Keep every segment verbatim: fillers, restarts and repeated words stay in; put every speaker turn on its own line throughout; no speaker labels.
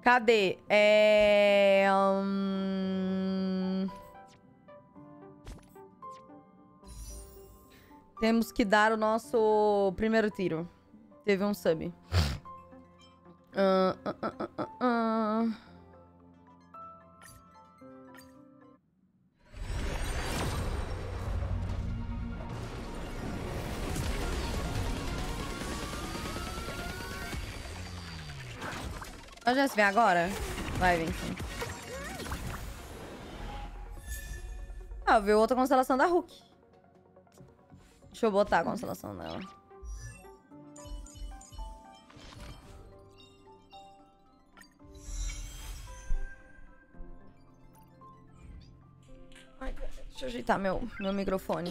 Cadê? É... Hum... Temos que dar o nosso primeiro tiro. Teve um sub. Uh, uh, uh, uh, uh. A Jess vem agora? Vai, vem sim. Ah, veio outra constelação da Hulk. Deixa eu botar a constelação dela. Ai, deixa eu ajeitar meu, meu microfone.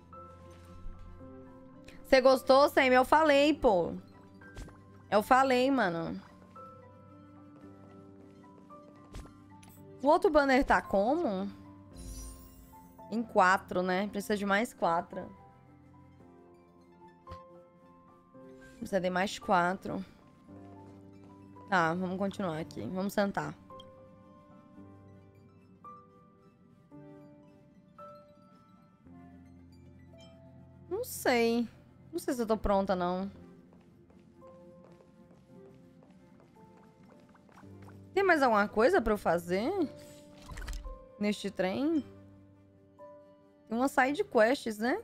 Você gostou, Sam? Eu falei, pô. Eu falei, mano. O outro banner tá como? Em quatro, né? Precisa de mais quatro. Precisa de mais quatro. Tá, vamos continuar aqui. Vamos sentar. Não sei. Não sei se eu tô pronta, não. Tem mais alguma coisa pra eu fazer? Neste trem? Tem uma side quests, né?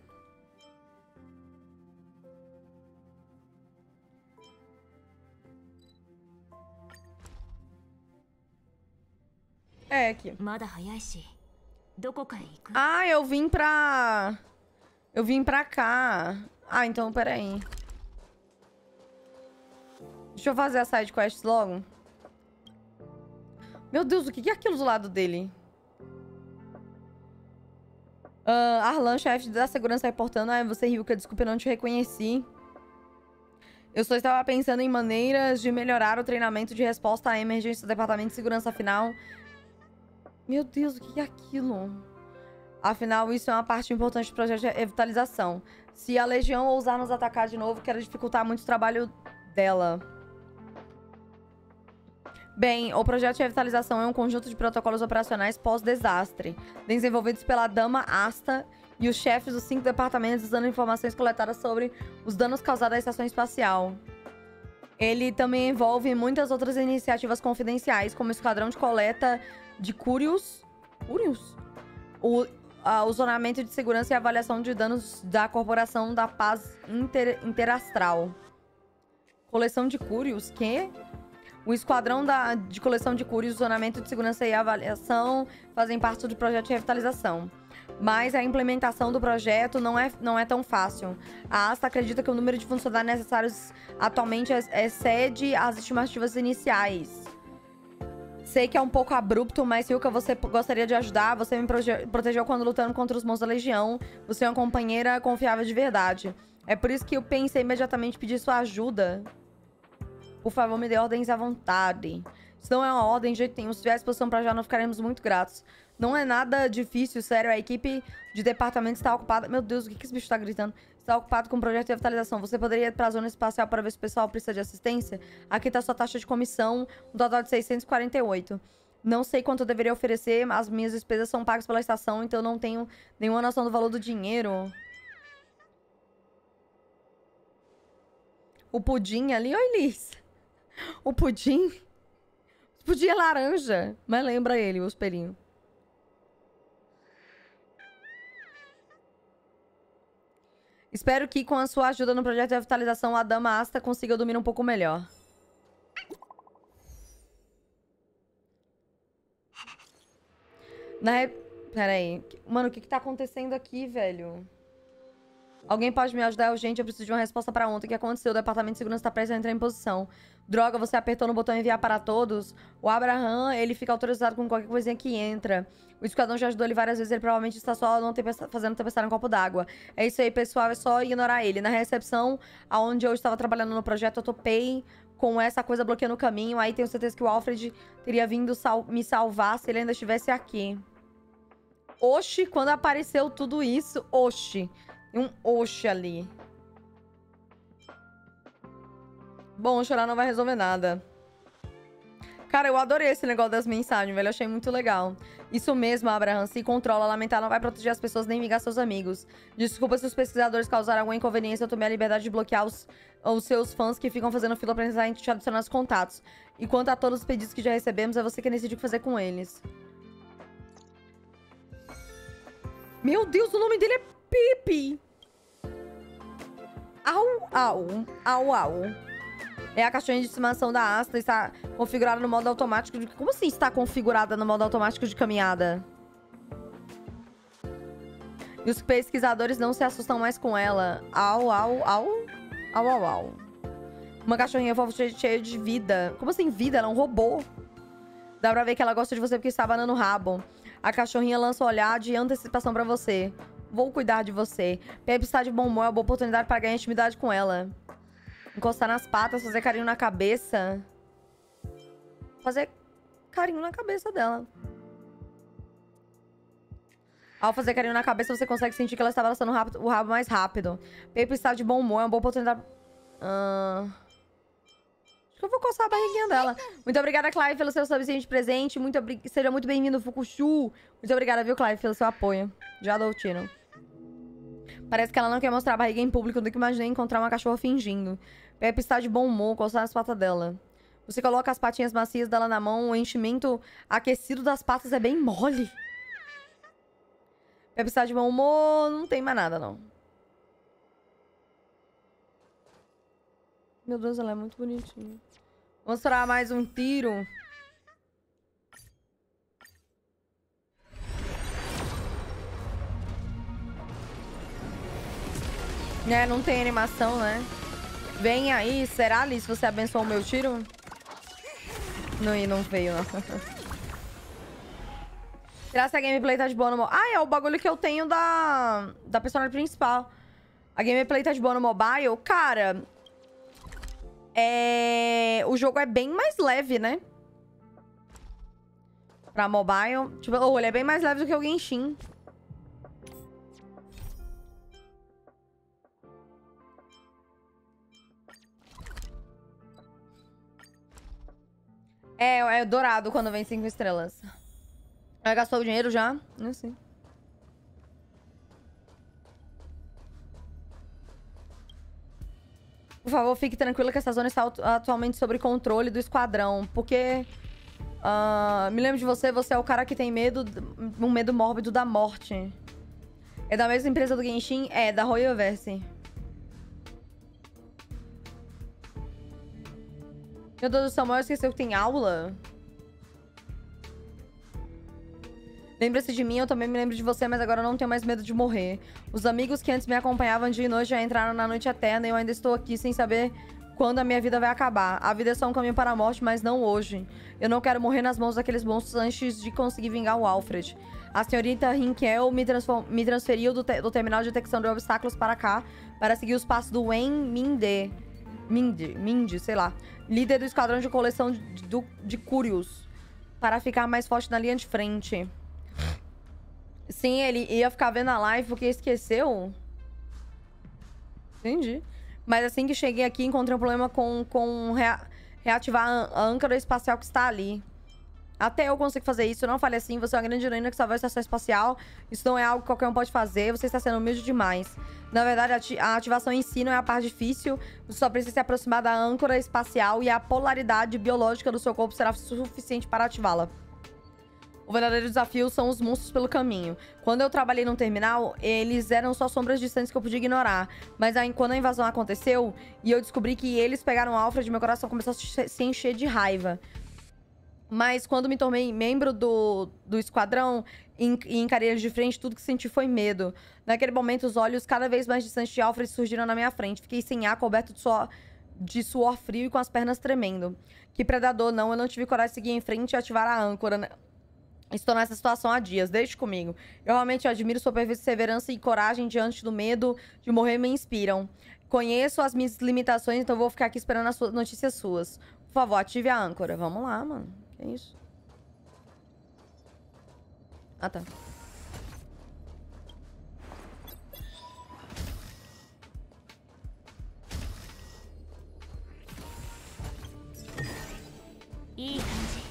É, aqui. Ah, eu vim pra... Eu vim pra cá. Ah, então, peraí. Deixa eu fazer a side quest logo. Meu Deus, o que é aquilo do lado dele? Uh, Arlan, chefe da segurança, reportando. Ah, você, Ryuka, desculpa, eu não te reconheci. Eu só estava pensando em maneiras de melhorar o treinamento de resposta à emergência do Departamento de Segurança Final. Meu Deus, o que é aquilo? Afinal, isso é uma parte importante do projeto de revitalização. Se a Legião ousar nos atacar de novo, quero dificultar muito o trabalho dela. Bem, o projeto de revitalização é um conjunto de protocolos operacionais pós-desastre, desenvolvidos pela Dama Asta e os chefes dos cinco departamentos usando informações coletadas sobre os danos causados à estação espacial. Ele também envolve muitas outras iniciativas confidenciais, como o Esquadrão de Coleta de Curios, Curios? O, a, o Zonamento de Segurança e Avaliação de Danos da Corporação da Paz Inter, Interastral. Coleção de Curios? Que? O Esquadrão da, de Coleção de Curios, o Zonamento de Segurança e Avaliação fazem parte do projeto de revitalização. Mas a implementação do projeto não é, não é tão fácil. A Asta acredita que o número de funcionários necessários atualmente excede as estimativas iniciais. Sei que é um pouco abrupto, mas Ryuka, você gostaria de ajudar. Você me protegeu quando lutando contra os monstros da Legião. Você é uma companheira confiável de verdade. É por isso que eu pensei imediatamente em pedir sua ajuda. Por favor, me dê ordens à vontade. Isso não é uma ordem de jeito nenhum. Se tiver disposição pra já, não ficaremos muito gratos. Não é nada difícil, sério. A equipe de departamento está ocupada... Meu Deus, o que, que esse bicho tá gritando? Está ocupado com o projeto de revitalização. Você poderia ir pra zona espacial para ver se o pessoal precisa de assistência? Aqui tá sua taxa de comissão, um total de seiscentos e quarenta e oito. Não sei quanto eu deveria oferecer, as minhas despesas são pagas pela estação, então eu não tenho nenhuma noção do valor do dinheiro. O pudim ali, oi, Liz. O pudim... O pudim é laranja, mas lembra ele, o espelhinho. Espero que com a sua ajuda no projeto de revitalização, a Dama Asta consiga dormir um pouco melhor. Na re... Pera aí. Mano, o que que tá acontecendo aqui, velho? Alguém pode me ajudar? É urgente, eu preciso de uma resposta pra ontem. O que aconteceu? O Departamento de Segurança tá prestes a entrar em posição. Droga, você apertou no botão enviar para todos? O Abraham, ele fica autorizado com qualquer coisinha que entra. O Esquadrão já ajudou ele várias vezes, ele provavelmente está só não tempesta... fazendo tempestade no copo d'água. É isso aí, pessoal, é só ignorar ele. Na recepção, aonde eu estava trabalhando no projeto, eu topei com essa coisa bloqueando o caminho. Aí tenho certeza que o Alfred teria vindo sal... me salvar se ele ainda estivesse aqui. Oxi, quando apareceu tudo isso, oxi. Um oxe ali. Bom, chorar não vai resolver nada. Cara, eu adorei esse negócio das mensagens, velho. Eu achei muito legal. Isso mesmo, Abraham. Se controla, lamentar não vai proteger as pessoas nem vingar seus amigos. Desculpa se os pesquisadores causaram alguma inconveniência. Eu tomei a liberdade de bloquear os, os seus fãs que ficam fazendo fila pra entrar e te adicionar os contatos. E quanto a todos os pedidos que já recebemos, é você que decide o que fazer com eles. Meu Deus, o nome dele é Pipi. Au, au, au, au. É a caixinha de estimação da Asta, está configurada no modo automático de... Como assim está configurada no modo automático de caminhada? E os pesquisadores não se assustam mais com ela. Au, au, au. Au, au, au. Uma cachorrinha fofa cheia de vida. Como assim vida? Ela é um robô. Dá pra ver que ela gosta de você porque está abanando o rabo. A cachorrinha lança o olhar de antecipação pra você. Vou cuidar de você. Pepe está de bom humor, é uma boa oportunidade para ganhar intimidade com ela. Encostar nas patas, fazer carinho na cabeça. Fazer carinho na cabeça dela. Ao fazer carinho na cabeça, você consegue sentir que ela está balançando o rabo mais rápido. Pepe está de bom humor, é uma boa oportunidade... Uh... Acho que eu vou coçar a barriguinha dela. Muito obrigada, Clive, pelo seu subsídio de presente. Muito obri... Seja muito bem-vindo, Fukushu. Muito obrigada, viu, Clive, pelo seu apoio. Já dou o tiro. Parece que ela não quer mostrar a barriga em público, do que imaginei encontrar uma cachorra fingindo. Pepe está de bom humor, coçar as patas dela. Você coloca as patinhas macias dela na mão, o enchimento aquecido das patas é bem mole. Pepe está de bom humor, não tem mais nada, não. Meu Deus, ela é muito bonitinha. Vou mostrar mais um tiro. É, não tem animação, né? Vem aí, será, Alice, se você abençoou o meu tiro? Não, não veio, não. Será que a gameplay tá de boa no... Ah, é o bagulho que eu tenho da... Da personagem principal. A gameplay tá de boa no mobile. Cara... É... O jogo é bem mais leve, né? Pra mobile. Tipo, oh, ele é bem mais leve do que o Genshin. É, é dourado quando vem cinco estrelas. Ela gastou o dinheiro já? Não sei. Por favor, fique tranquila que essa zona está atualmente sob controle do esquadrão. Porque... Uh, me lembro de você, você é o cara que tem medo... Um medo mórbido da morte. É da mesma empresa do Genshin? É, da Royoverse. Meu Deus do céu, eu esqueci que tem aula? Lembra-se de mim, eu também me lembro de você, mas agora eu não tenho mais medo de morrer. Os amigos que antes me acompanhavam dia e noite já entraram na noite eterna e eu ainda estou aqui sem saber quando a minha vida vai acabar. A vida é só um caminho para a morte, mas não hoje. Eu não quero morrer nas mãos daqueles monstros antes de conseguir vingar o Alfred. A senhorita Rinkel me, me transferiu do, te do terminal de detecção de obstáculos para cá para seguir os passos do Wen Minde. Minde, Minde, sei lá. Líder do esquadrão de coleção de, de, de Curios. Para ficar mais forte na linha de frente. Sim, ele ia ficar vendo a live porque esqueceu. Entendi. Mas assim que cheguei aqui, encontrei um problema com, com rea reativar a âncora espacial que está ali. Até eu consigo fazer isso. Eu não falei assim, você é uma grande heroína que salvou a estação espacial. Isso não é algo que qualquer um pode fazer. Você está sendo humilde demais. Na verdade, a ativação em si não é a parte difícil. Você só precisa se aproximar da âncora espacial e a polaridade biológica do seu corpo será suficiente para ativá-la. O verdadeiro desafio são os monstros pelo caminho. Quando eu trabalhei no terminal, eles eram só sombras distantes que eu podia ignorar. Mas aí, quando a invasão aconteceu e eu descobri que eles pegaram o Alfred, meu coração começou a se encher de raiva. Mas quando me tornei membro do, do esquadrão e encarei eles de frente, tudo que senti foi medo. Naquele momento, os olhos cada vez mais distantes de Alfred surgiram na minha frente. Fiquei sem ar, coberto de suor, de suor frio e com as pernas tremendo. Que predador, não. Eu não tive coragem de seguir em frente e ativar a âncora, né? Estou nessa situação há dias, deixe comigo. Eu realmente admiro sua perseverança e coragem diante do medo de morrer, me inspiram. Conheço as minhas limitações, então vou ficar aqui esperando as suas notícias suas. Por favor, ative a âncora. Vamos lá, mano. Que isso? Ah, tá.
E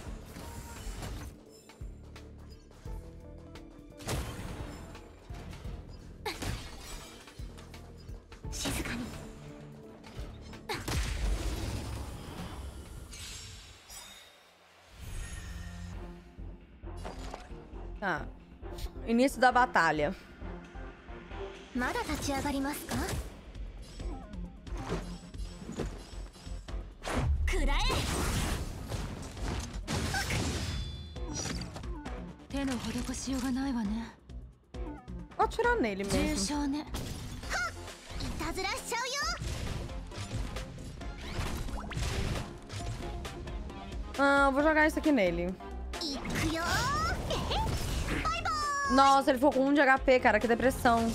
Tá. Início da batalha. Vou atirar nele mesmo. Ah, vou jogar isso aqui nele. Nossa, ele ficou com um de H P, cara. Que depressão.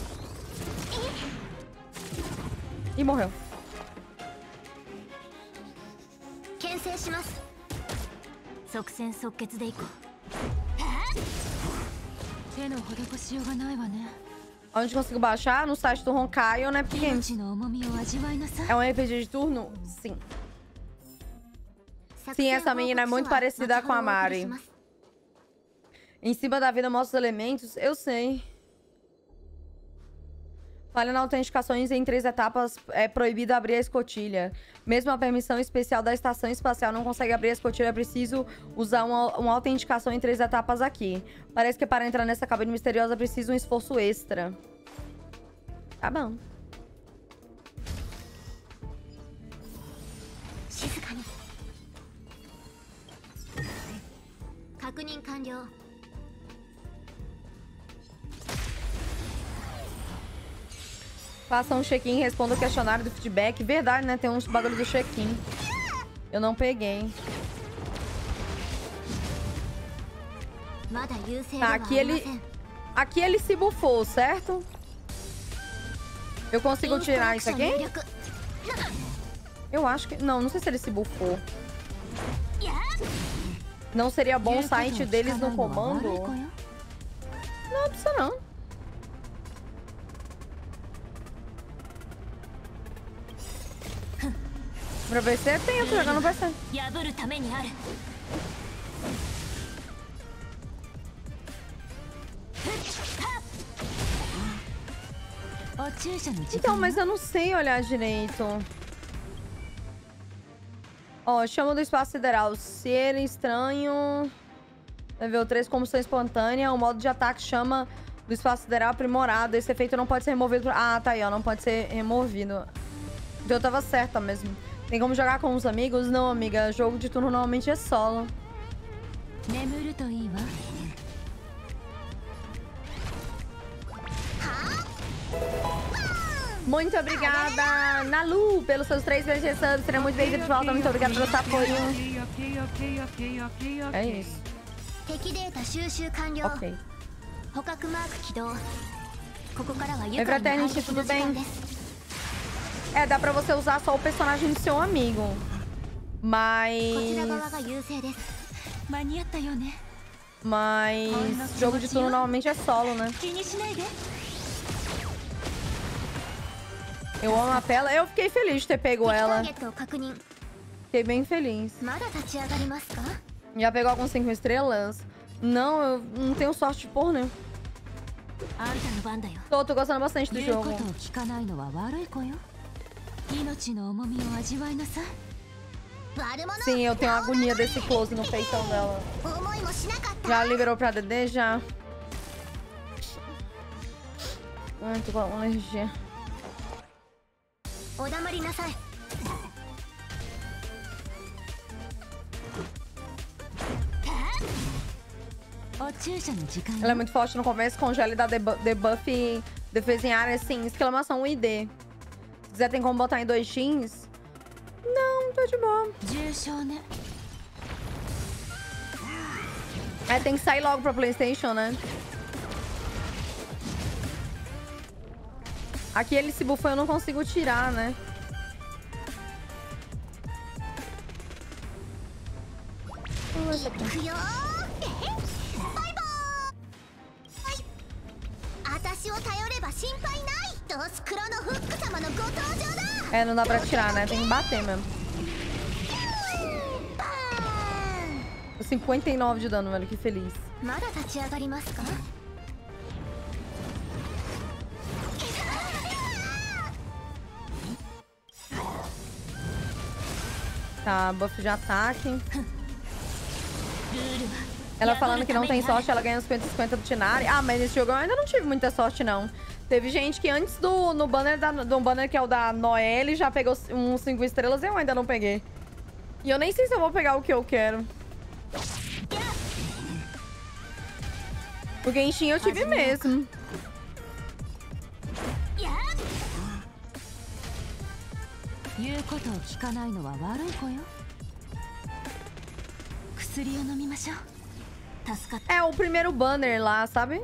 E morreu. Onde consigo baixar? No site do Honkaio, né? Porque é um R P G de turno? Sim. Sim, essa menina é muito parecida com a Mari. Em cima da vida mostra os elementos? Eu sei. Falha na autenticações em três etapas, é proibido abrir a escotilha. Mesmo a permissão especial da estação espacial não consegue abrir a escotilha, é preciso usar uma, uma autenticação em três etapas aqui. Parece que para entrar nessa cabine misteriosa precisa um esforço extra. Tá bom. Faça um check-in e responda o questionário do feedback. Verdade, né? Tem uns bagulho do check-in. Eu não peguei. Tá, aqui ele... Aqui ele se bufou, certo? Eu consigo tirar isso aqui? Eu acho que... Não, não sei se ele se bufou. Não seria bom o site deles no comando? Não, precisa não. Pra V C tem, eu tô jogando V C. Então, mas eu não sei olhar direito. Ó, chama do espaço sideral. Ser estranho. Level três, combustão espontânea. O modo de ataque chama do espaço sideral aprimorado. Esse efeito não pode ser removido. Ah, tá aí, ó. Não pode ser removido. Então eu tava certa mesmo. Tem como jogar com os amigos? Não, amiga. Jogo de turno normalmente é solo. Muito obrigada, Nalu, pelos seus três meses de subs. Seria muito bem-vindo de volta. Muito obrigada pelo seu apoio. É isso. Ok. Oi, Fraternity, tudo bem? É, dá pra você usar só o personagem do seu amigo. Mas... Mas... Jogo de turno normalmente é solo, né? Eu amo a Pela. Eu fiquei feliz de ter pego ela. Fiquei bem feliz. Já pegou alguns cinco estrelas? Não, eu não tenho sorte de pôr, né? Tô, tô gostando bastante do jogo. Sim, eu tenho agonia desse close no peitão dela. Já liberou pra D D? Já. Ai, tô com uma alergia. Ela é muito forte no começo, congela e dá debuff, debuff defesa em área, assim, exclamação I D. Se quiser, tem como botar em dois x? Não, tá de boa. É, tem que sair logo pra PlayStation, né? Aqui ele se bufou, eu não consigo tirar, né? É, não dá pra tirar, né? Tem que bater mesmo. cinquenta e nove de dano, velho. Que feliz. Tá, buff de ataque. Ela falando que não tem sorte, ela ganha os cinquenta cinquenta do Tighnari. Ah, mas nesse jogo eu ainda não tive muita sorte, não. Teve gente que antes do no banner, da, do banner que é o da Noelle já pegou uns cinco estrelas e eu ainda não peguei. E eu nem sei se eu vou pegar o que eu quero. O Genshin eu tive mesmo. É o primeiro banner lá, sabe?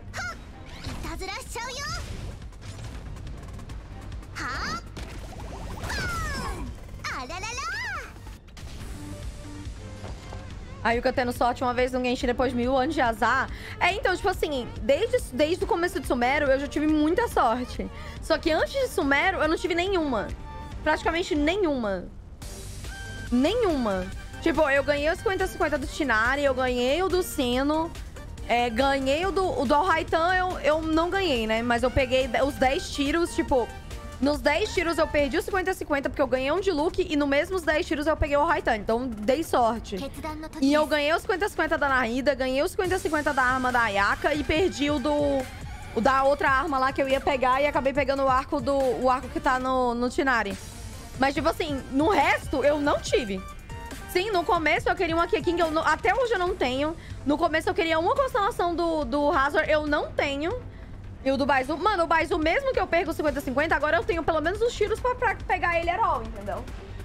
A Yuka tendo sorte uma vez no Genshin depois de mil anos de azar. É, então, tipo assim, desde, desde o começo de Sumeru eu já tive muita sorte. Só que antes de Sumeru eu não tive nenhuma. Praticamente nenhuma. Nenhuma. Tipo, eu ganhei os cinquenta cinquenta do Tighnari, eu ganhei o do Sinnoh, é, ganhei o do, o do Alhaitham, eu, eu não ganhei, né? Mas eu peguei os dez tiros, tipo... Nos dez tiros eu perdi os cinquenta cinquenta porque eu ganhei um de Luke e no mesmos dez tiros eu peguei o Alhaitham. Então, dei sorte. E eu ganhei os cinquenta cinquenta da Nahida, ganhei os cinquenta cinquenta da arma da Ayaka e perdi o do... O da outra arma lá que eu ia pegar e acabei pegando o arco do... O arco que tá no, no Tighnari. Mas, tipo assim, no resto eu não tive. Sim, no começo eu queria um Akeking, eu não, até hoje eu não tenho. No começo eu queria uma constelação do, do Hazard, eu não tenho. E o do Baizu, mano, o Baizu, mesmo que eu perca o cinquenta cinquenta, agora eu tenho pelo menos os tiros pra, pra pegar ele herói, entendeu?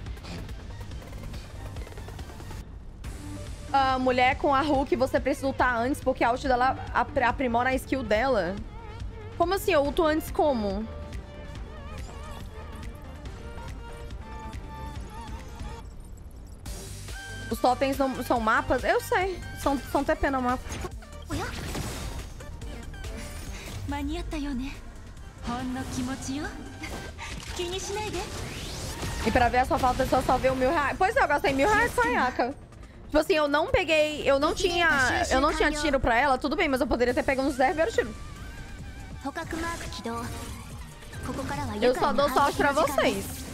A mulher com a Hulk, você precisa ultar antes, porque a ult dela ap aprimora a skill dela. Como assim? Eu ulto antes como? Os totens não são mapas? Eu sei. São, são T P no mapa. E pra ver a sua falta, só só ver o mil reais. Pois é, eu gastei mil reais com a Ayaka. Tipo assim, eu não peguei... Eu não tinha... Eu não tinha tiro pra ela, tudo bem, mas eu poderia ter pegado uns dez primeiros tiros. Eu só dou sorte pra vocês.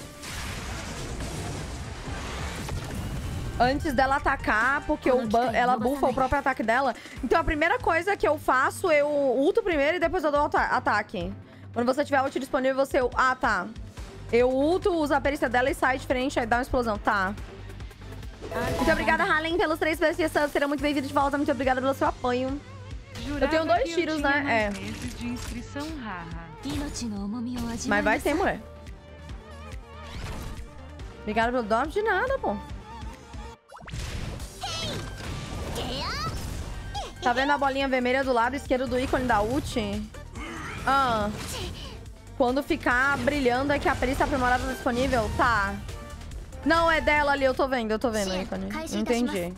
Antes dela atacar, porque o ela buffa o próprio ataque dela. Então a primeira coisa que eu faço, eu ulto primeiro e depois eu dou ataque. Quando você tiver ult disponível, você... Ah, tá. Eu ulto, uso a perícia dela e sai de frente, aí dá uma explosão. Tá. Muito obrigada, Halen, pelos três P S subs. Será muito bem-vindo de volta. Muito obrigada pelo seu apoio. Eu tenho dois tiros, né? É. Mas vai ter, mulher. Obrigada pelo drop de nada, pô. Tá vendo a bolinha vermelha do lado esquerdo do ícone da ult? Ah. Quando ficar brilhando é que a perícia aprimorada tá disponível? Tá. Não, é dela ali. Eu tô vendo, eu tô vendo o ícone. Entendi.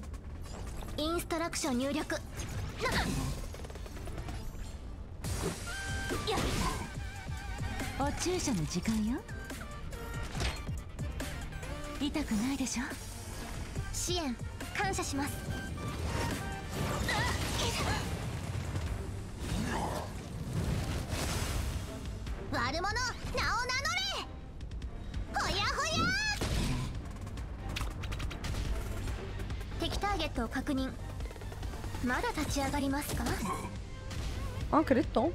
Oh, gritou.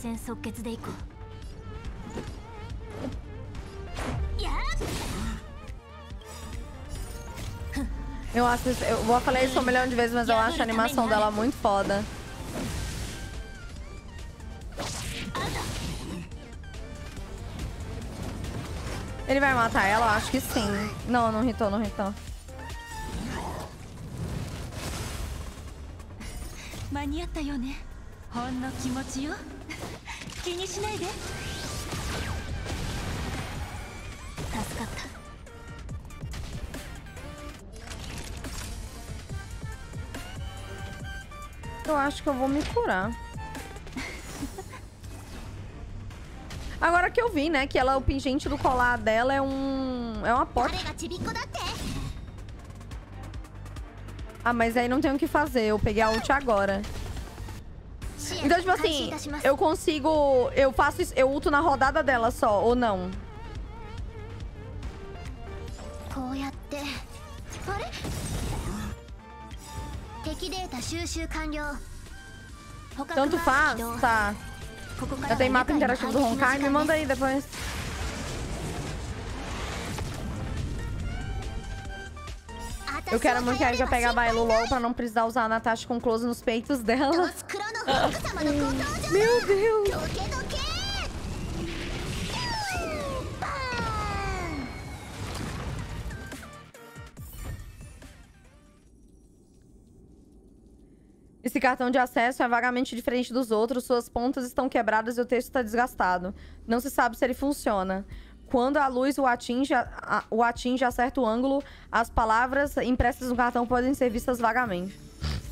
Eu acho, eu vou falar isso um milhão de vezes, mas eu acho a animação dela muito foda. Ele vai matar ela? Eu acho que sim. Não, não hitou, não hitou. Eu acho que eu vou me curar. Agora que eu vi, né, que ela, o pingente do colar dela é um... É uma porta. Ah, mas aí não tem o que fazer. Eu peguei a ult agora. Então, tipo assim, eu consigo... Eu faço isso, eu ulto na rodada dela só, ou não? Tanto faz, tá. Já tem mapa interativo do Honkai? Me manda aí depois. Eu quero muito que a Ika pegue a Bailu logo pra não precisar usar a Natasha com close nos peitos dela. Meu Deus! Esse cartão de acesso é vagamente diferente dos outros, suas pontas estão quebradas e o texto está desgastado. Não se sabe se ele funciona. Quando a luz o atinge, a, o atinge a certo ângulo, as palavras impressas no cartão podem ser vistas vagamente.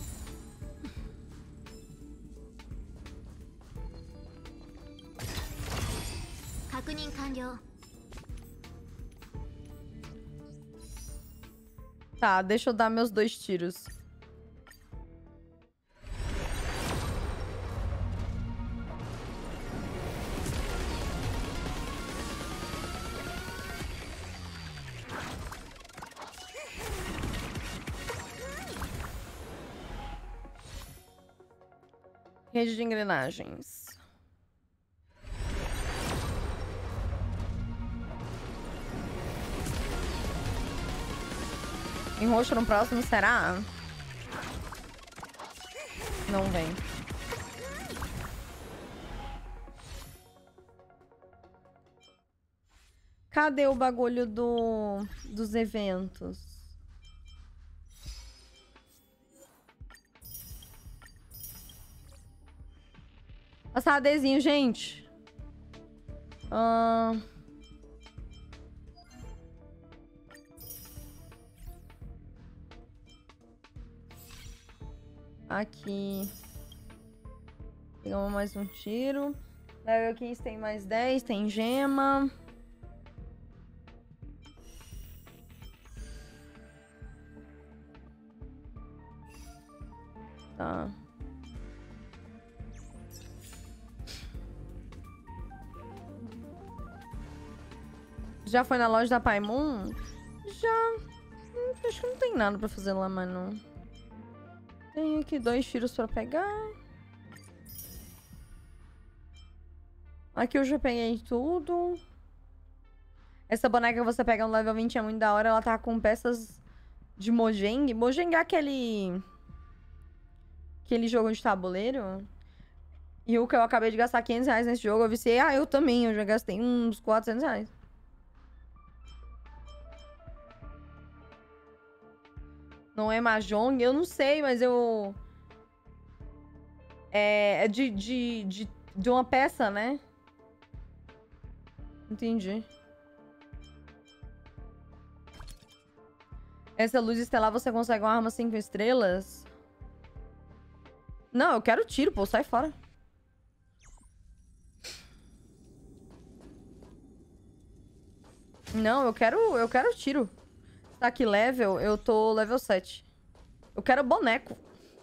Tá, deixa eu dar meus dois tiros. Rede de engrenagens. Em roxo no próximo, será? Não vem. Cadê o bagulho do, dos eventos? Passar adesinho, gente. Ahn... Aqui. Pegamos mais um tiro. Level quinze tem mais dez. Tem gema. Tá. Já foi na loja da Paimon? Já. Hum, acho que não tem nada pra fazer lá, mas não. Tenho aqui dois tiros pra pegar. Aqui eu já peguei tudo. Essa boneca que você pega no level vinte é muito da hora. Ela tá com peças de Mojang. Mojang é aquele... Aquele jogo de tabuleiro. E o que eu acabei de gastar quinhentos reais nesse jogo, eu viciei. Ah, eu também. Eu já gastei uns quatrocentos reais. Não é Mahjong? Eu não sei, mas eu... É, é de, de, de, de uma peça, né? Entendi. Essa luz estelar você consegue uma arma cinco estrelas? Não, eu quero tiro, pô. Sai fora. Não, eu quero, eu quero tiro. Tá aqui level, eu tô level sete. Eu quero boneco.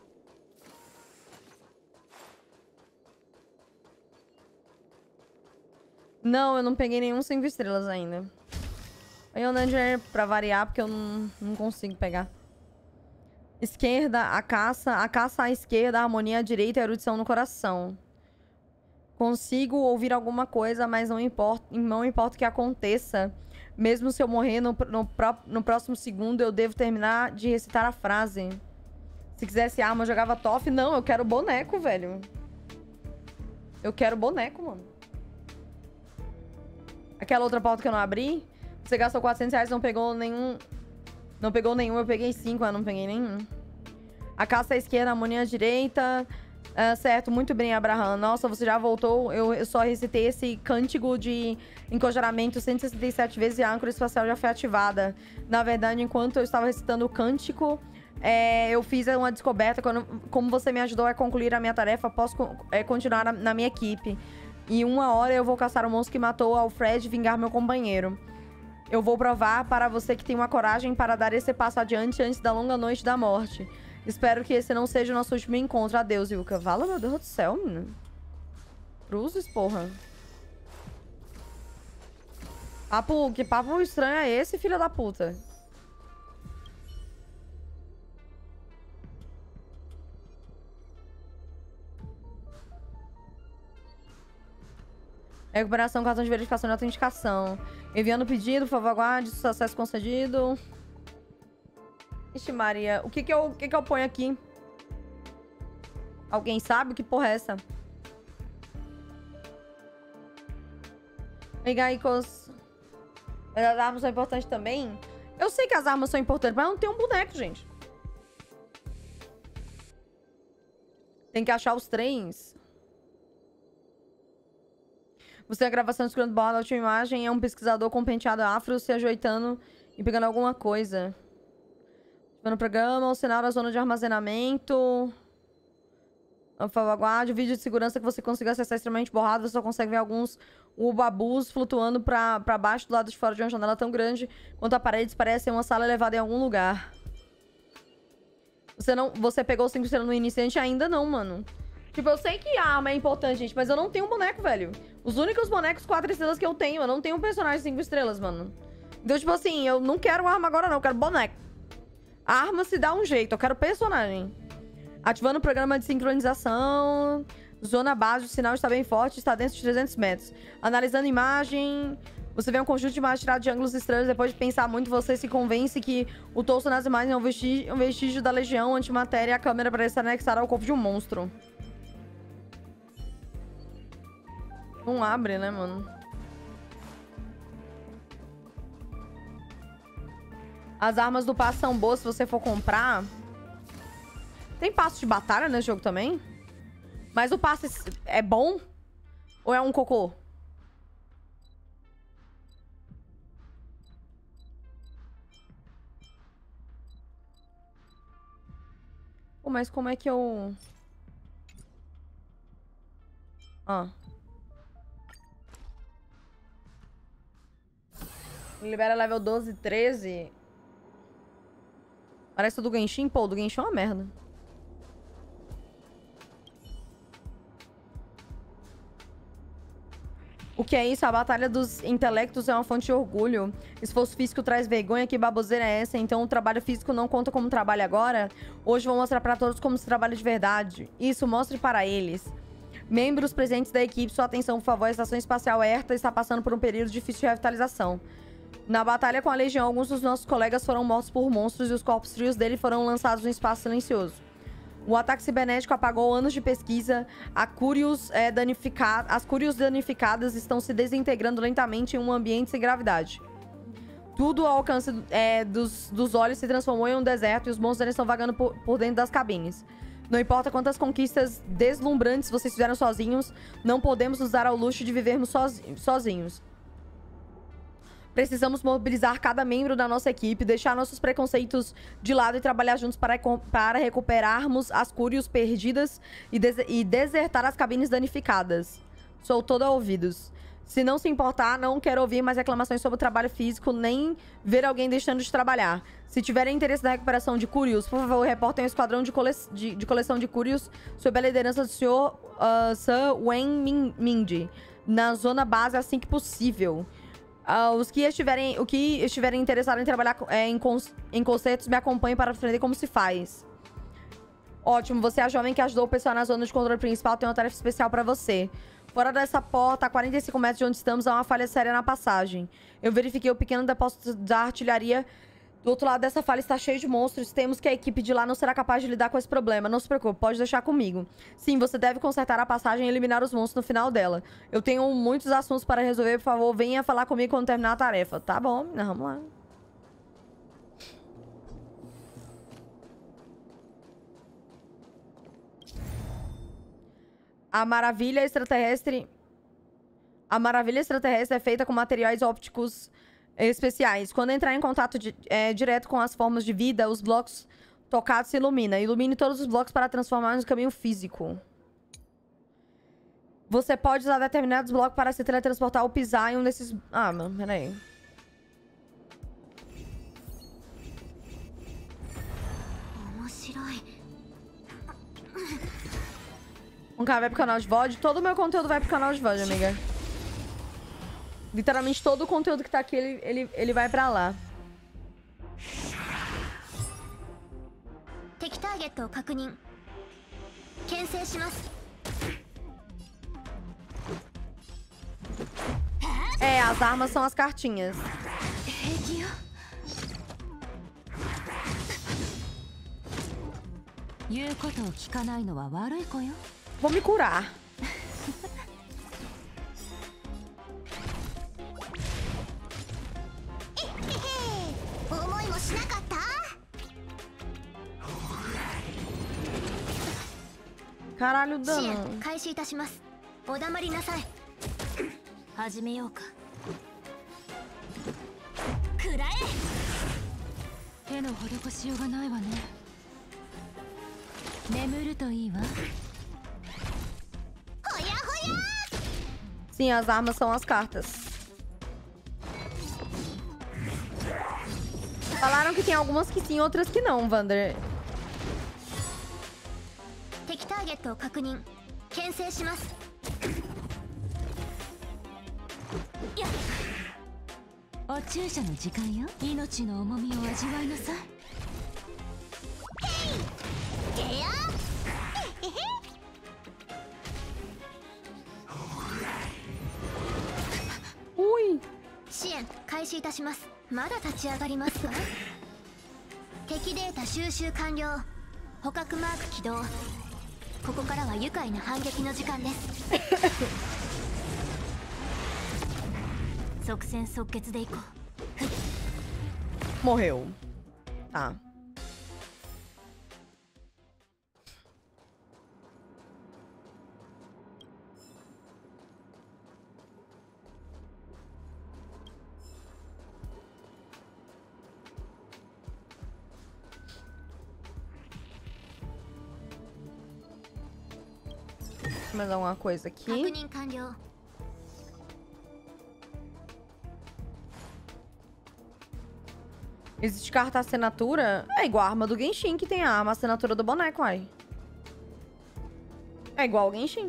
Não, eu não peguei nenhum cinco estrelas ainda. Aí o Nanger pra variar, porque eu não, não consigo pegar. Esquerda, a caça. A caça à esquerda, a harmonia à direita e a erudição no coração. Consigo ouvir alguma coisa, mas não importa, não importa o que aconteça. Mesmo se eu morrer no, no, no próximo segundo, eu devo terminar de recitar a frase. Se quisesse arma, eu jogava T O F. Não, eu quero boneco, velho. Eu quero boneco, mano. Aquela outra pauta que eu não abri. Você gastou quatrocentos reais, não pegou nenhum... Não pegou nenhum, eu peguei cinco, eu não peguei nenhum. A caça à esquerda, a harmonia à direita... Uh, certo, muito bem, Abraham. Nossa, você já voltou. Eu, eu só recitei esse cântico de encojaramento cento e sessenta e sete vezes e a âncora espacial já foi ativada. Na verdade, enquanto eu estava recitando o cântico, é, eu fiz uma descoberta. Quando, como você me ajudou a concluir a minha tarefa, posso é, continuar na, na minha equipe. Em uma hora eu vou caçar o monstro que matou Alfred e vingar meu companheiro. Eu vou provar para você que tem uma coragem para dar esse passo adiante antes da longa noite da morte. Espero que esse não seja o nosso último encontro. Adeus, Yuka. Vala, meu Deus do céu, menino. Cruzes, porra. Papo... Que papo estranho é esse, filho da puta? Recuperação, cartão de verificação de autenticação. Enviando pedido, por favor, aguarde. Acesso concedido. Ixi, Maria. O que que eu, o que que eu ponho aqui? Alguém sabe? Que porra é essa? Ligar aí com os... As armas são importantes também? Eu sei que as armas são importantes, mas eu não tenho um boneco, gente. Tem que achar os trens. Você tem a gravação escrevendo bola da última imagem. É um pesquisador com penteado afro se ajoitando e pegando alguma coisa. No programa, o sinal da zona de armazenamento. Por favor, aguarde. O vídeo de segurança que você consiga acessar é extremamente borrado. Você só consegue ver alguns ubabus flutuando pra, pra baixo do lado de fora de uma janela tão grande quanto a parede parece ser uma sala elevada em algum lugar. Você não... Você pegou o cinco estrelas no iniciante? Ainda não, mano. Tipo, eu sei que a arma é importante, gente, mas eu não tenho um boneco, velho. Os únicos bonecos quatro estrelas que eu tenho, eu não tenho um personagem cinco estrelas, mano. Então, tipo assim, eu não quero arma agora, não. Eu quero boneco. A arma se dá um jeito, eu quero personagem. Ativando o programa de sincronização. Zona base, o sinal está bem forte, está dentro de trezentos metros. Analisando imagem. Você vê um conjunto de imagens tiradas de ângulos estranhos. Depois de pensar muito, você se convence que o torso nas imagens é um vestígio, um vestígio da legião antimatéria e a câmera parece anexada ao corpo de um monstro. Não abre, né, mano? As armas do passe são boas se você for comprar. Tem passo de batalha nesse jogo também? Mas o passe é bom? Ou é um cocô? Pô, mas como é que eu... Ah. Libera level doze, treze. Parece o do Genshin. Pô, o do Genshin é uma merda. O que é isso? A batalha dos intelectos é uma fonte de orgulho. Esforço físico traz vergonha. Que baboseira é essa? Então o trabalho físico não conta como trabalho agora? Hoje vou mostrar pra todos como se trabalha de verdade. Isso, mostre para eles. Membros presentes da equipe, sua atenção, por favor. A estação espacial Herta está passando por um período difícil de revitalização. Na batalha com a Legião, alguns dos nossos colegas foram mortos por monstros e os corpos frios dele foram lançados no espaço silencioso. O ataque cibernético apagou anos de pesquisa. A Curious, é, danificada... As Curious danificadas estão se desintegrando lentamente em um ambiente sem gravidade. Tudo ao alcance é, dos, dos olhos se transformou em um deserto e os monstros estão vagando por, por dentro das cabines. Não importa quantas conquistas deslumbrantes vocês fizeram sozinhos, não podemos nos dar ao luxo de vivermos sozi- sozinhos. Precisamos mobilizar cada membro da nossa equipe, deixar nossos preconceitos de lado e trabalhar juntos para, para recuperarmos as Curious perdidas e, des e desertar as cabines danificadas. Sou todo ouvidos. Se não se importar, não quero ouvir mais reclamações sobre o trabalho físico, nem ver alguém deixando de trabalhar. Se tiverem interesse na recuperação de Curious, por favor, reportem o esquadrão de, cole de, de coleção de Curious sob a liderança do senhor uh, Sir Wen Min Mindy, na zona base assim que possível. Uh, os que estiverem, o que estiverem interessados em trabalhar é, em, cons em concertos, me acompanhem para aprender como se faz. Ótimo, você é a jovem que ajudou o pessoal na zona de controle principal, tem uma tarefa especial para você. Fora dessa porta, a quarenta e cinco metros de onde estamos, há uma falha séria na passagem. Eu verifiquei o pequeno depósito da artilharia. Do outro lado dessa falha está cheio de monstros. Temos que a equipe de lá não será capaz de lidar com esse problema. Não se preocupe, pode deixar comigo. Sim, você deve consertar a passagem e eliminar os monstros no final dela. Eu tenho muitos assuntos para resolver. Por favor, venha falar comigo quando terminar a tarefa. Tá bom, vamos lá. A maravilha extraterrestre... A maravilha extraterrestre é feita com materiais ópticos especiais. Quando entrar em contato de, é, direto com as formas de vida, os blocos tocados se iluminam. Ilumine todos os blocos para transformar no caminho físico. Você pode usar determinados blocos para se teletransportar ou pisar em um desses... Ah, mano, peraí. Um cara vai pro canal de V O D. Todo o meu conteúdo vai pro canal de V O D, amiga. Literalmente todo o conteúdo que tá aqui, ele, ele, ele vai pra lá. É, as armas são as cartinhas. Vou me curar. Caralho, dano. Sim, as armas são as cartas. Falaram que tem algumas que sim, outras que não, Wander. Ui.
支援開始いたします。まだ立ち上がりますか？敵データ収集完了。捕獲マーク起動。ここからは愉快な反撃の時間です。即戦即決でいこう。
Morreu. Tá. Mais alguma coisa aqui? Existe carta assinatura? É igual a arma do Genshin, que tem a arma assinatura do boneco, ai. É igual ao Genshin.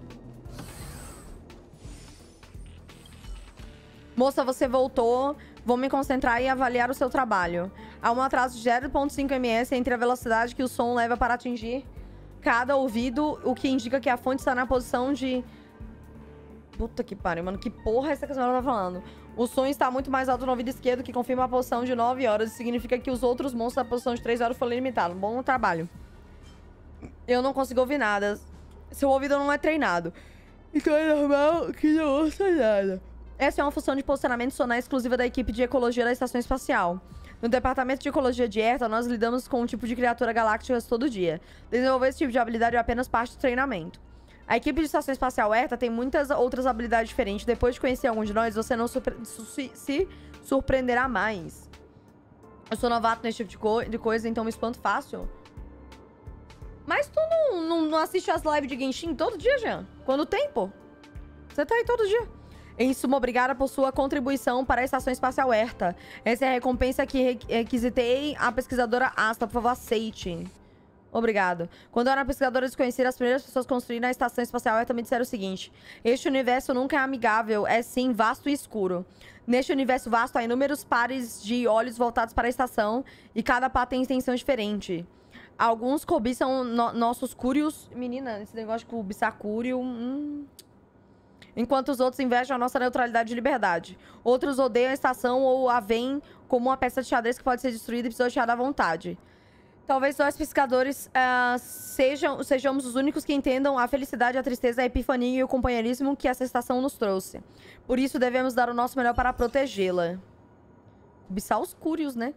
Moça, você voltou. Vou me concentrar e avaliar o seu trabalho. Há um atraso de zero vírgula cinco miléssimos entre a velocidade que o som leva para atingir cada ouvido, o que indica que a fonte está na posição de... Puta que pariu, mano. Que porra é essa que a senhora tá falando? O som está muito mais alto no ouvido esquerdo, que confirma a posição de nove horas. Isso significa que os outros monstros da posição de três horas foram limitados. Bom trabalho. Eu não consigo ouvir nada. Seu ouvido não é treinado. Então é normal que não ouça nada. Essa é uma função de posicionamento sonoro exclusiva da equipe de ecologia da Estação Espacial. No departamento de ecologia de Erta, nós lidamos com um tipo de criatura galáctica todo dia. Desenvolver esse tipo de habilidade é apenas parte do treinamento. A equipe de Estação Espacial Erta tem muitas outras habilidades diferentes. Depois de conhecer algum de nós, você não surpre se, se surpreenderá mais. Eu sou novato nesse tipo de, co de coisa, então me espanto fácil. Mas tu não, não, não assiste as lives de Genshin todo dia, Jean? Quando tem, pô? Você tá aí todo dia. Em suma, obrigada por sua contribuição para a Estação Espacial Erta. Essa é a recompensa que requisitei a pesquisadora Asta. Por favor, aceite. Obrigado. Quando eu era pesquisadora desconhecida, as primeiras pessoas construindo a Estação Espacial Erta me disseram o seguinte: este universo nunca é amigável, é sim vasto e escuro. Neste universo vasto, há inúmeros pares de olhos voltados para a estação e cada par tem intenção diferente. Alguns cobiçam no nossos cúrios... Menina, esse negócio de cobiçar cúrio... Hum... Enquanto os outros invejam a nossa neutralidade e liberdade. Outros odeiam a estação ou a veem como uma peça de xadrez que pode ser destruída e pisoteada à vontade. Talvez nós, pescadores, uh, sejam, sejamos os únicos que entendam a felicidade, a tristeza, a epifania e o companheirismo que essa estação nos trouxe. Por isso, devemos dar o nosso melhor para protegê-la. Cobiçar os cúrios, né?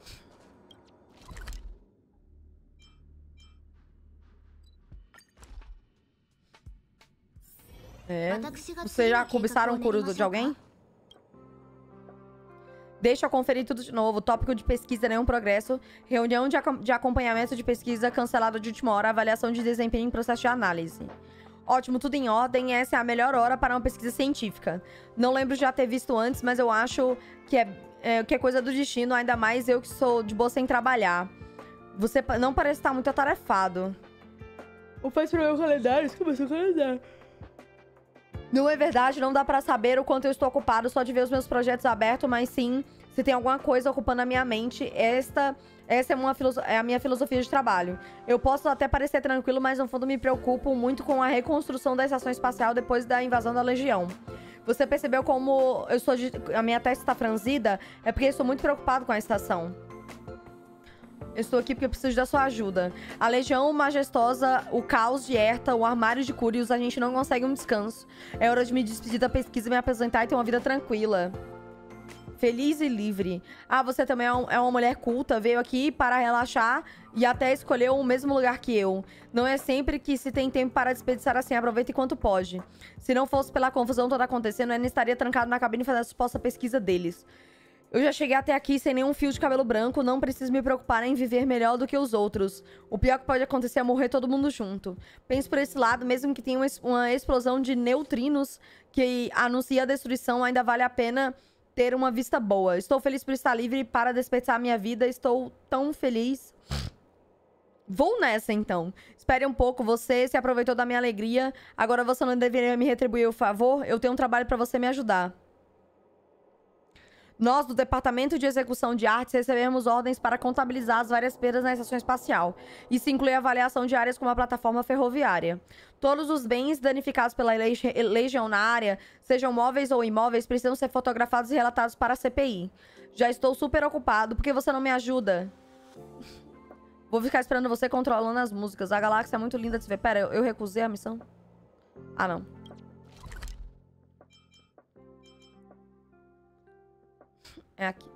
É. Vocês já cobiçaram o curo de alguém? Deixa eu conferir tudo de novo. Tópico de pesquisa, nenhum progresso. Reunião de, ac de acompanhamento de pesquisa cancelada de última hora. Avaliação de desempenho em processo de análise. Ótimo, tudo em ordem. Essa é a melhor hora para uma pesquisa científica. Não lembro de já ter visto antes, mas eu acho que é, é, que é coisa do destino. Ainda mais eu que sou de boa sem trabalhar. Você não parece estar muito atarefado. Ou faz pro meu calendário. Começou o calendário. Não é verdade, não dá pra saber o quanto eu estou ocupado só de ver os meus projetos abertos, mas sim, se tem alguma coisa ocupando a minha mente, esta, essa é, uma é a minha filosofia de trabalho. Eu posso até parecer tranquilo, mas no fundo me preocupo muito com a reconstrução da estação espacial depois da invasão da Legião. Você percebeu como eu sou de... a minha testa tá franzida? É porque eu estou muito preocupado com a estação. Eu estou aqui porque eu preciso da sua ajuda. A Legião Majestosa, o Caos de Erta, o Armário de Curios, a gente não consegue um descanso. É hora de me despedir da pesquisa, me apresentar e ter uma vida tranquila. Feliz e livre. Ah, você também é, um, é uma mulher culta, veio aqui para relaxar e até escolheu o mesmo lugar que eu. Não é sempre que se tem tempo para desperdiçar assim, aproveita enquanto pode. Se não fosse pela confusão toda acontecendo, eu ainda estaria trancado na cabine fazendo a suposta pesquisa deles. Eu já cheguei até aqui sem nenhum fio de cabelo branco, não preciso me preocupar em viver melhor do que os outros. O pior que pode acontecer é morrer todo mundo junto. Pense por esse lado, mesmo que tenha uma explosão de neutrinos que anuncia a destruição, ainda vale a pena ter uma vista boa. Estou feliz por estar livre para desperdiçar a minha vida, estou tão feliz. Vou nessa, então. Espere um pouco, você se aproveitou da minha alegria, agora você não deveria me retribuir o favor? Eu tenho um trabalho para você me ajudar. Nós, do Departamento de Execução de Artes, recebemos ordens para contabilizar as várias perdas na estação espacial. Isso inclui a avaliação de áreas como a plataforma ferroviária. Todos os bens danificados pela legi Legião na área, sejam móveis ou imóveis, precisam ser fotografados e relatados para a C P I. Já estou super ocupado. Por que você não me ajuda? Vou ficar esperando você controlando as músicas. A galáxia é muito linda de se ver. Pera, eu, eu recusei a missão? Ah, não. É aqui.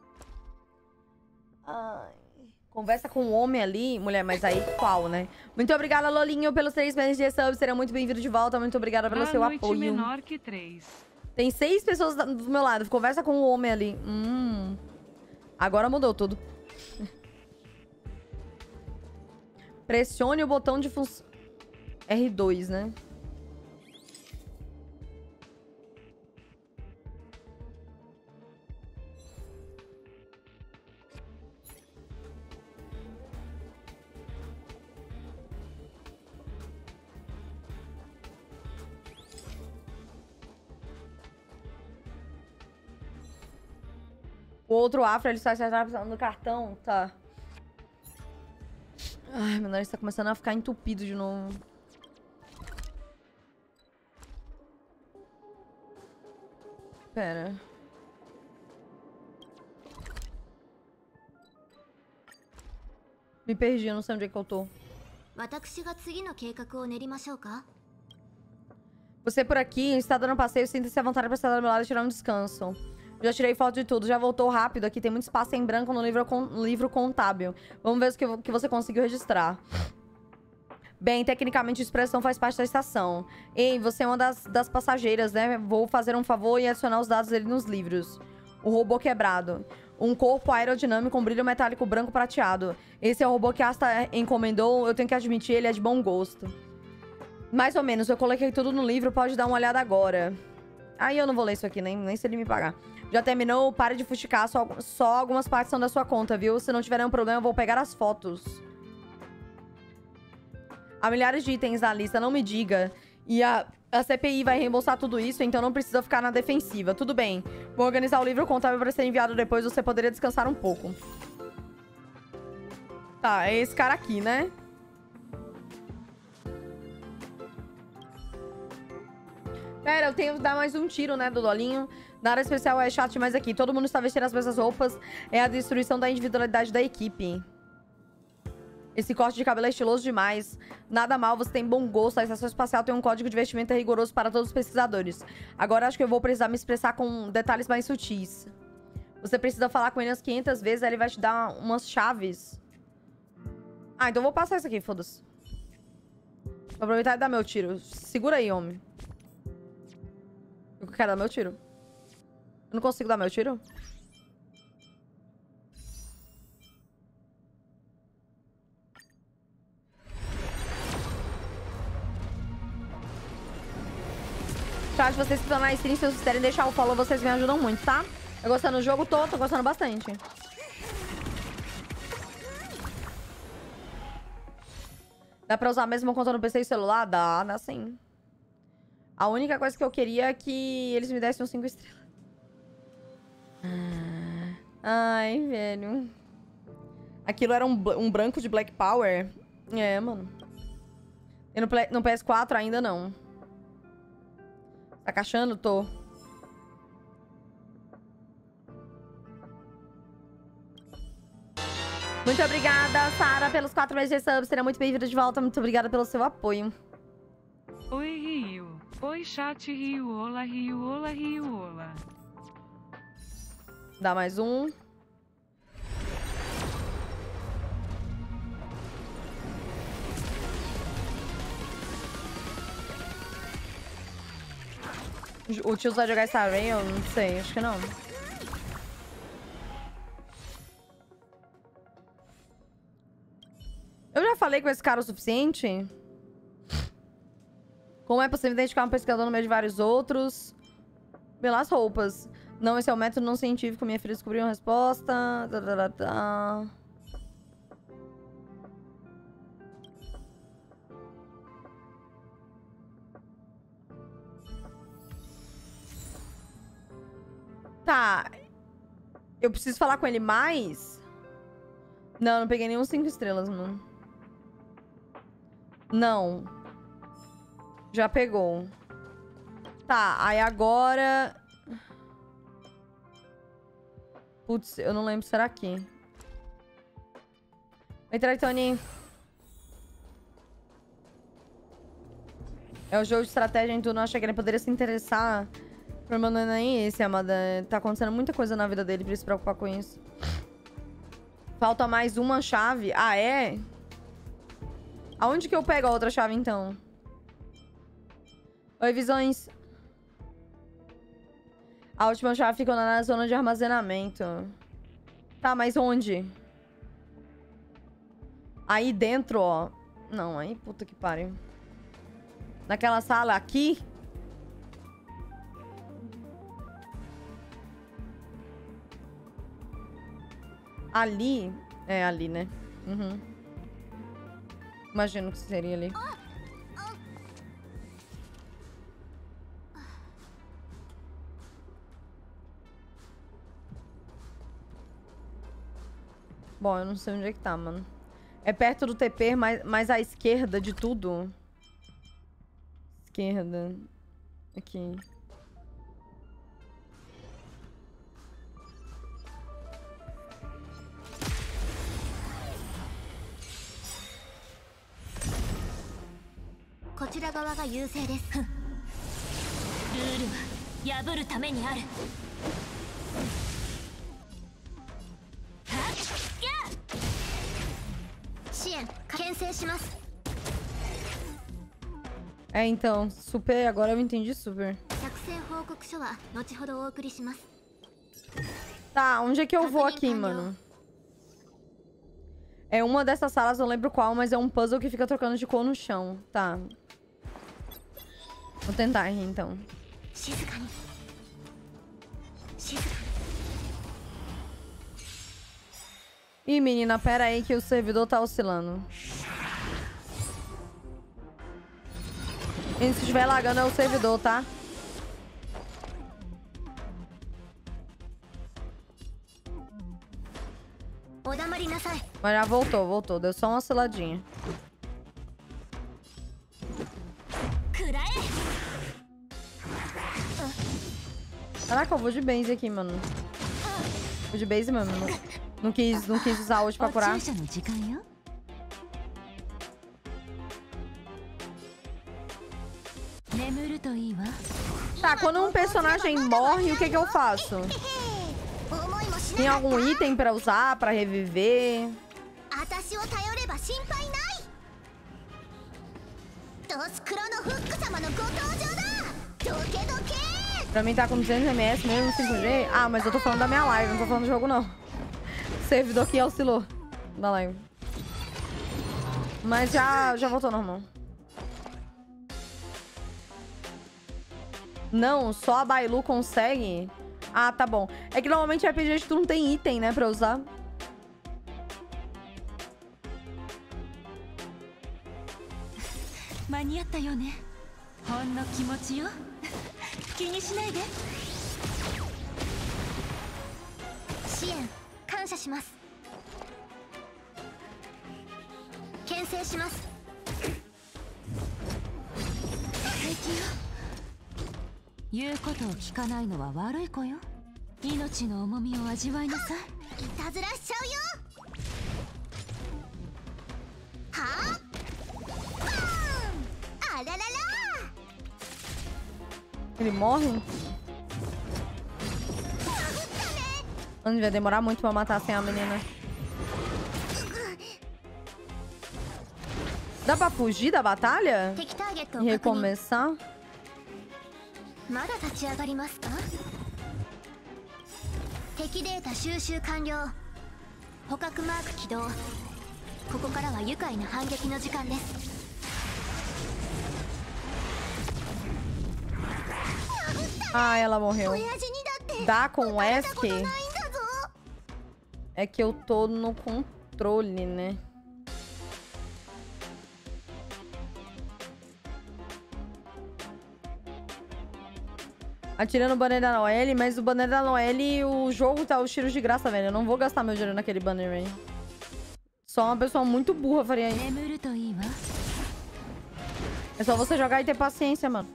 Ai. Conversa com o homem ali. Mulher, mas aí qual, né? Muito obrigada, Lolinho, pelos três meses de sub. Será muito bem-vindo de volta. Muito obrigada pelo seu apoio.
Menor que três.
Tem seis pessoas do meu lado. Conversa com o homem ali. Hum. Agora mudou tudo. Pressione o botão de função. R dois, né? O outro afro, ele só está precisando do cartão, tá. Ai, meu nariz tá começando a ficar entupido de novo. Pera. Me perdi, eu não sei onde é que eu tô. Você por aqui, está dando um passeio, sinta-se à vontade para estar do meu lado e tirar um descanso. Já tirei foto de tudo, já voltou rápido. Aqui tem muito espaço em branco no livro, no livro contábil. Vamos ver o que, que você conseguiu registrar. Bem, tecnicamente a expressão faz parte da estação. Ei, você é uma das, das passageiras, né? Vou fazer um favor e adicionar os dados dele nos livros. O robô quebrado. Um corpo aerodinâmico com brilho metálico branco prateado. Esse é o robô que a Asta encomendou. Eu tenho que admitir, ele é de bom gosto. Mais ou menos, eu coloquei tudo no livro, pode dar uma olhada agora. Aí eu não vou ler isso aqui, nem, nem se ele me pagar. Já terminou? Pare de fuxicar. Só, só algumas partes são da sua conta, viu? Se não tiver nenhum problema, eu vou pegar as fotos. Há milhares de itens na lista, não me diga. E a, a C P I vai reembolsar tudo isso, então não precisa ficar na defensiva. Tudo bem. Vou organizar o livro contábil para ser enviado depois. Você poderia descansar um pouco. Tá, é esse cara aqui, né? Pera, eu tenho que dar mais um tiro, né, do Dolinho. Na área especial é chato demais aqui. Todo mundo está vestindo as mesmas roupas. É a destruição da individualidade da equipe. Esse corte de cabelo é estiloso demais. Nada mal, você tem bom gosto. A estação espacial tem um código de vestimenta rigoroso para todos os pesquisadores. Agora acho que eu vou precisar me expressar com detalhes mais sutis. Você precisa falar com ele umas quinhentas vezes, aí ele vai te dar umas chaves. Ah, então eu vou passar isso aqui, foda-se. Vou aproveitar e dar meu tiro. Segura aí, homem. Eu quero dar meu tiro. Eu não consigo dar meu tiro? Chat, vocês que estão na stream, se vocês quiserem deixar o follow, vocês me ajudam muito, tá? Tô gostando do jogo todo, tô gostando bastante. Dá pra usar a mesma conta no P C e celular? Dá, dá sim. A única coisa que eu queria é que eles me dessem um cinco estrelas. Ai, velho. Aquilo era um, um branco de Black Power? É, mano. E no, no P S quatro ainda não. Tá cachando? Tô. Muito obrigada, Sara, pelos quatro meses de sub. Será muito bem-vinda de volta. Muito obrigada pelo seu apoio.
Oi, Rio. Oi, chat Rio. Olá, Rio. Olá, Rio. Olá.
Dá mais um. O tio vai jogar essa Rain? Eu não sei, acho que não. Eu já falei com esse cara o suficiente? Como é possível identificar um pescador no meio de vários outros? Pelas roupas. Não, esse é o método não científico. Minha filha descobriu uma resposta. Tá, tá, tá, tá. Tá. Eu preciso falar com ele mais? Não, não peguei nenhum cinco estrelas, mano. Não. Já pegou. Tá, aí agora... Putz, eu não lembro se era aqui. Oi, Traitoni. É o jogo de estratégia em turno. Eu achei que ele poderia se interessar. O problema não é nem esse, amada. Tá acontecendo muita coisa na vida dele pra ele se preocupar com isso. Falta mais uma chave. Ah, é? Aonde que eu pego a outra chave, então? Oi, Visões. A última chave ficou na zona de armazenamento. Tá, mas onde? Aí dentro, ó. Não, aí puta que pariu. Naquela sala aqui? Ali? É, ali, né? Uhum. Imagino que seria ali. Bom, eu não sei onde é que tá, mano. É perto do T P, mas, mas à esquerda de tudo. Esquerda. Aqui. É, então, super, agora eu entendi super. Tá, onde é que eu vou aqui, mano? É uma dessas salas, não lembro qual, mas é um puzzle que fica trocando de cor no chão. Tá. Vou tentar aqui, então. Ih, menina, pera aí que o servidor tá oscilando. E se estiver lagando é o servidor, tá? Mas já voltou, voltou. Deu só uma osciladinha. Caraca, eu vou de base aqui, mano. Vou de base mesmo. Não, não, quis, não quis usar hoje pra curar. Tá, quando um personagem morre, o que que eu faço? Tem algum item pra usar, pra reviver? Pra mim tá com duzentos miléssimos mesmo, cinco G. Ah, mas eu tô falando da minha live, não tô falando do jogo, não. O servidor aqui oscilou da live. Mas já, já voltou normal. Não, só a Bailu consegue? Ah, tá bom. É que normalmente R P G tu não tem item, né, pra usar. Ele morre? Mano, vai demorar muito pra matar sem a menina. Dá pra fugir da batalha? E recomeçar? Ah, ela morreu. Dá com o ESC? É que eu tô no controle, né? Atirando o banner da Noelle, mas o banner da Noelle, o jogo tá os tiros de graça, velho. Eu não vou gastar meu dinheiro naquele banner aí. Só uma pessoa muito burra faria isso. É só você jogar e ter paciência, mano.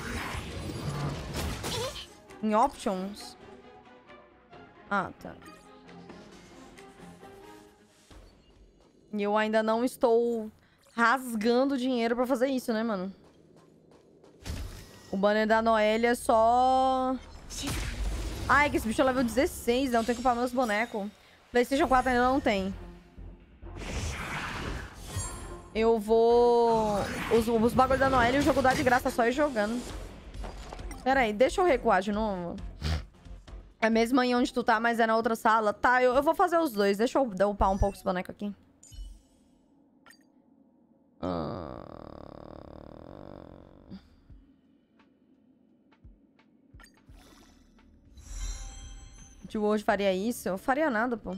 Em options? Ah, tá. E eu ainda não estou rasgando dinheiro pra fazer isso, né, mano? O banner da Noelle é só... Ai, é que esse bicho é level dezesseis, não tem que upar meus bonecos. PlayStation quatro ainda não tem. Eu vou... Os, os bagulhos da Noelle, o jogo dá de graça só ir jogando. Pera aí, deixa eu recuar de novo. É mesmo aí onde tu tá, mas é na outra sala? Tá, eu, eu vou fazer os dois. Deixa eu upar um pouco os bonecos aqui. Ah... De hoje faria isso? Eu faria nada, pô.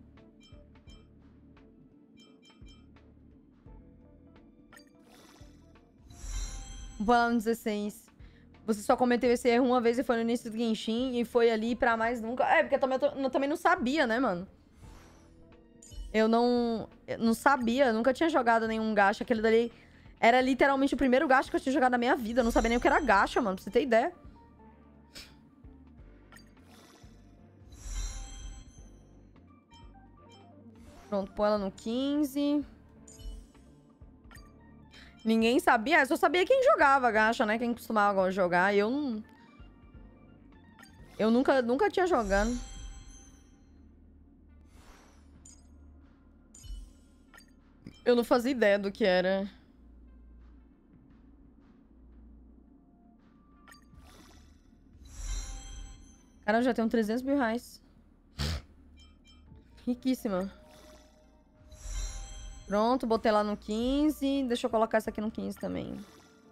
Vou lá no dezesseis. Você só cometeu esse erro uma vez e foi no início do Genshin e foi ali pra mais nunca. É, porque eu também, eu também não sabia, né, mano? Eu não... Eu não sabia, nunca tinha jogado nenhum gacha. Aquele dali era literalmente o primeiro gacha que eu tinha jogado na minha vida. Eu não sabia nem o que era gacha, mano, pra você ter ideia. Pronto, põe ela no quinze. Ninguém sabia. Eu só sabia quem jogava gacha, né? Quem costumava jogar. E eu não... Eu nunca, nunca tinha jogado. Eu não fazia ideia do que era. Cara, eu já tenho trezentos mil reais. Riquíssima. Pronto, botei lá no quinze. Deixa eu colocar essa aqui no quinze também.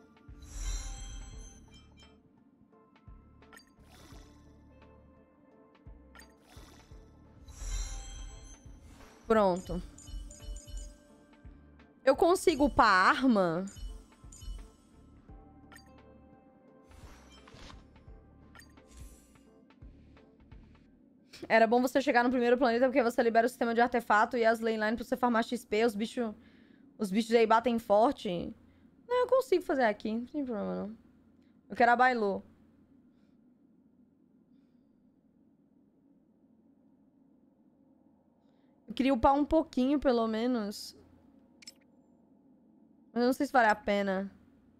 Pronto. Eu consigo upar a arma? Era bom você chegar no primeiro planeta porque você libera o sistema de artefato e as leyline pra você farmar X P. Os bichos... Os bichos aí batem forte. Não, eu consigo fazer aqui. Não tem problema, não. Eu quero a Bailu. Eu queria upar um pouquinho, pelo menos. Mas eu não sei se vale a pena.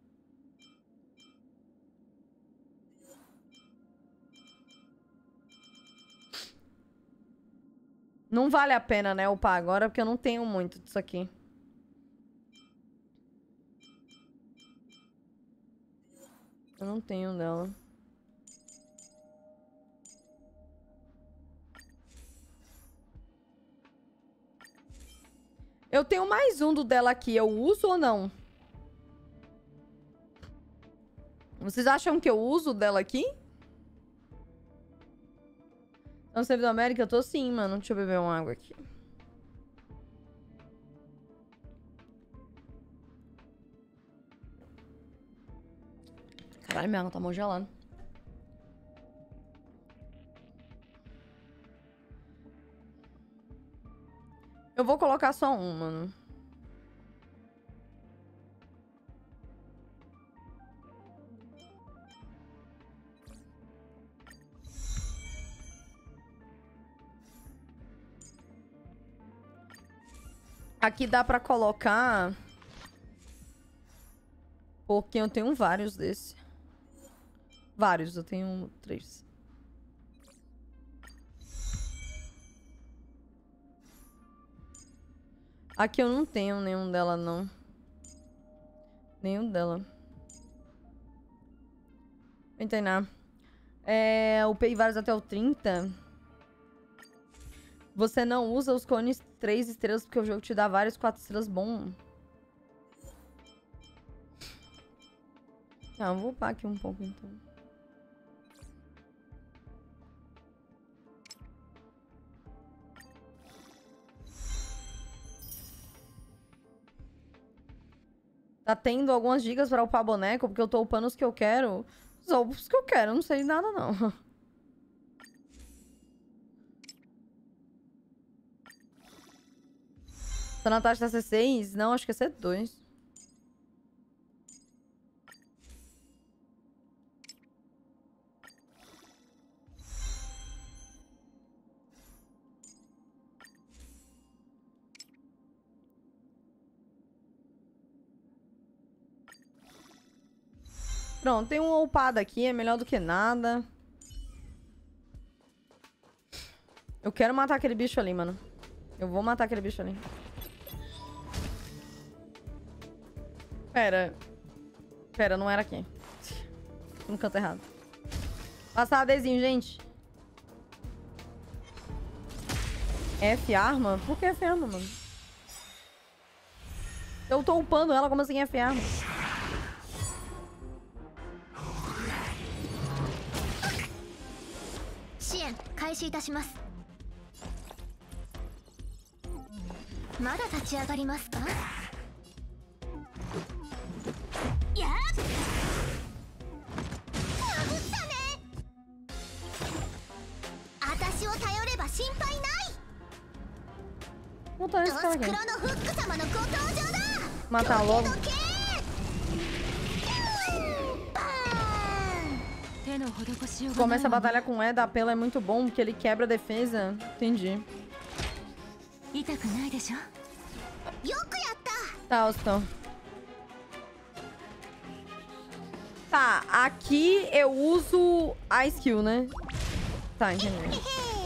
Não vale a pena, né, upar agora, porque eu não tenho muito disso aqui. Eu não tenho dela. Eu tenho mais um do dela aqui. Eu uso ou não? Vocês acham que eu uso o dela aqui? No servidor América? Eu tô sim, mano. Deixa eu beber uma água aqui. Caralho, minha água tá mó gelada. Eu vou colocar só um, mano. Aqui dá pra colocar... Porque eu tenho vários desses. Vários, eu tenho três. Aqui eu não tenho nenhum dela, não. Nenhum dela. Não tem nada. É, upei vários até o trinta. Você não usa os cones três estrelas porque o jogo te dá vários quatro estrelas bom. Ah, eu vou upar aqui um pouco, então. Tá tendo algumas dicas pra upar boneco, porque eu tô upando os que eu quero. Só os que eu quero, eu não sei de nada, não. Tá na taxa da C seis? Não, acho que é C dois. Pronto, tem uma upada aqui, é melhor do que nada. Eu quero matar aquele bicho ali, mano. Eu vou matar aquele bicho ali. Pera. Pera, não era aqui. No canto errado. Passar adesivo, gente. F arma? Por que F arma, mano? Eu tô upando ela, como assim F arma? Não tô nesse cara aqui. Matar logo. Começa a batalha com E, da apelo é muito bom, porque ele quebra a defesa. Entendi. Tá, Austin. Tá, aqui eu uso a skill, né? Tá, entendi.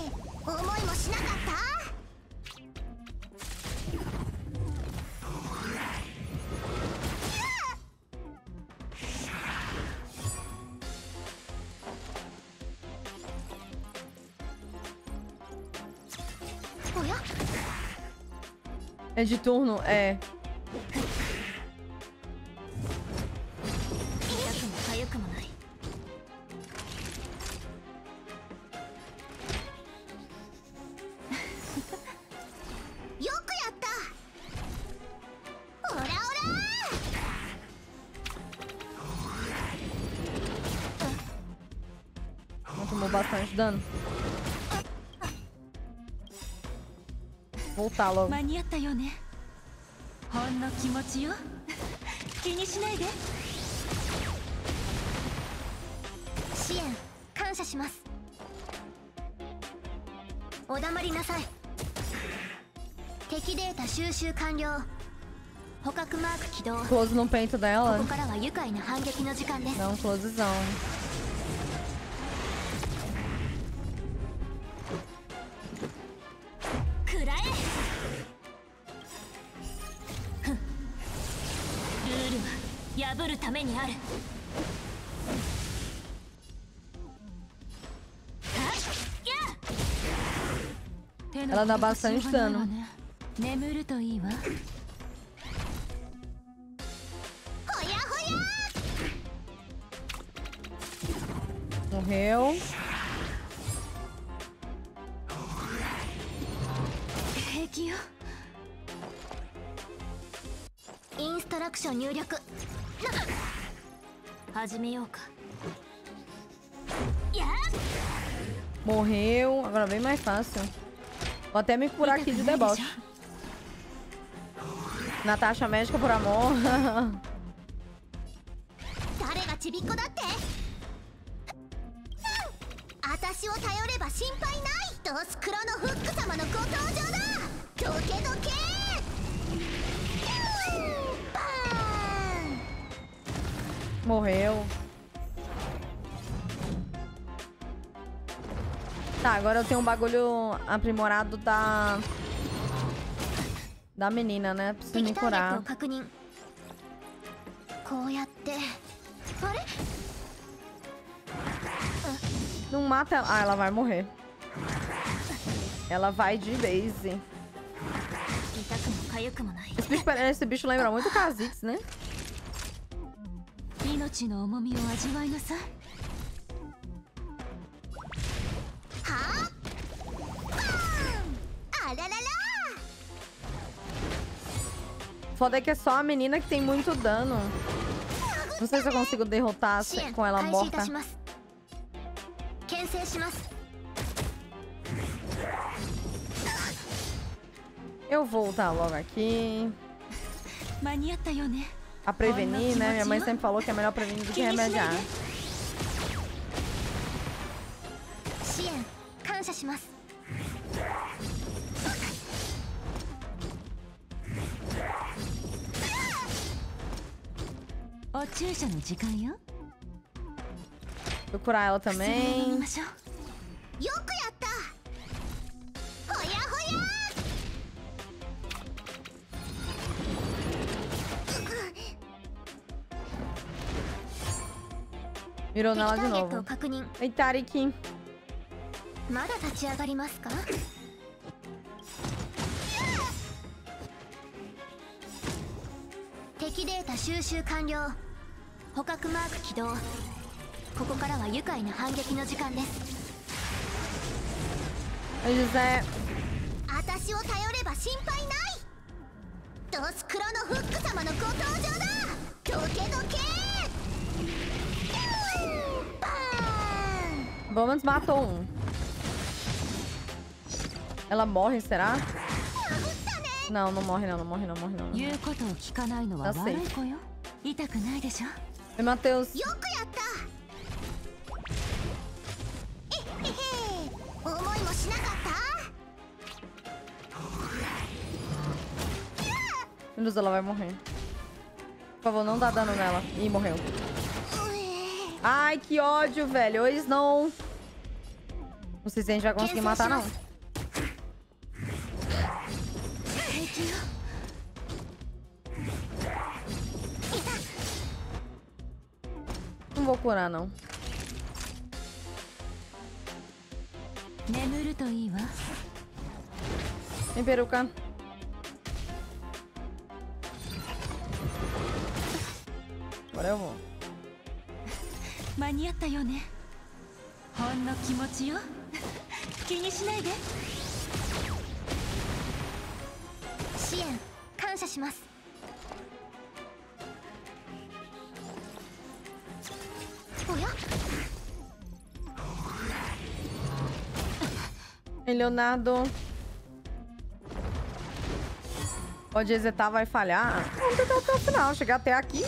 É de turno? É. Tomou bastante dano. Voltar logo. Close no peito dela. Não, closezão. Ela dá bastante dano. Morreu. Morreu. Agora bem mais fácil. Vou até me curar aqui de deboche. Natasha médica por amor. Morreu. Tá, agora eu tenho um bagulho aprimorado da... Da menina, né? Preciso me
敵ターゲット
curar.
を確認。こうやってあれ
Não mata ela. Ah, ela vai morrer. Ela vai de base.
痛くも痒くもない。
Esse bicho, esse bicho lembra muito Kha'Zix, né?
命の重みを味わいなさい。はあ、バーン、あららら。
Foda é que é só a menina que tem muito dano. Não sei se eu consigo derrotar
支援
com ela
開始いた
morta.
します。牽制します。
Eu vou voltar logo aqui.
間に合ったよね。
A prevenir, né? Minha mãe sempre falou que é melhor prevenir do que remediar.
支援感謝します。 お注射の時間よ。
Vou curar ela
薬を飲み
também.
ましょう。よくやった。ほやほや。
Mirou
敵タ
nela de
ーゲットを
novo.
確認。
Ei, Tarik.
まだ立ち上がりますか。敵データ収集完了。捕獲マーク起動。ここからは愉快な反撃の時間です。
Oi, José.
私を頼れば心配ない。ドスクロのフック様のご登場だ。どけどけ。バーン。
Pelo menos matou um. Ela morre, será? Não, não morre não, não morre não, morre não.
言うことを聞かないのは悪い子よ。痛くないでしょ。
Oi, Matheus.
よくやった。えへへ。思いもしなかった。
Meu Deus, ela vai morrer. Por favor, não dá dano nela. Ih, morreu. Ai, que ódio, velho. Eles não... Não sei se a gente vai conseguir matar, não. Não vou curar, não. Vem, peruca. Agora eu vou.
間に合ったよね。ほんの気持ちよ。気にしないで。支援感謝します。おや
Ei, Leonardo. Pode resetar, vai falhar. Vamos tentar até o final. Chegar até aqui.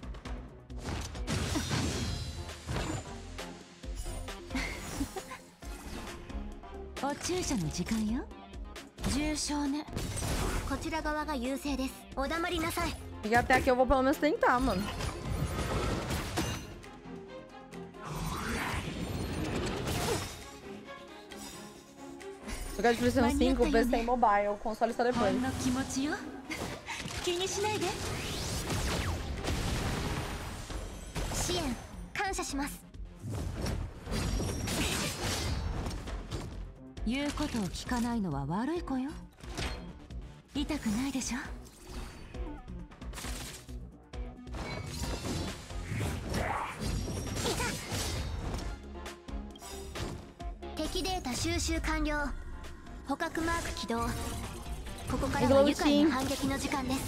O 注射の時間よ。重傷ね。こちら側が優勢です。お黙りなさい。
Chegar até aqui eu vou pelo menos tentar, mano. Jogar de PlayStation cinco, P C e mobile. O console só
ほ
depois.
んの気持ちよ。気にしないで。支援感謝します。言うことを聞かないのは悪い子よ。痛くないでしょ。敵データ収集完了。捕獲マーク起動。ここからは愉快な反撃の時間です。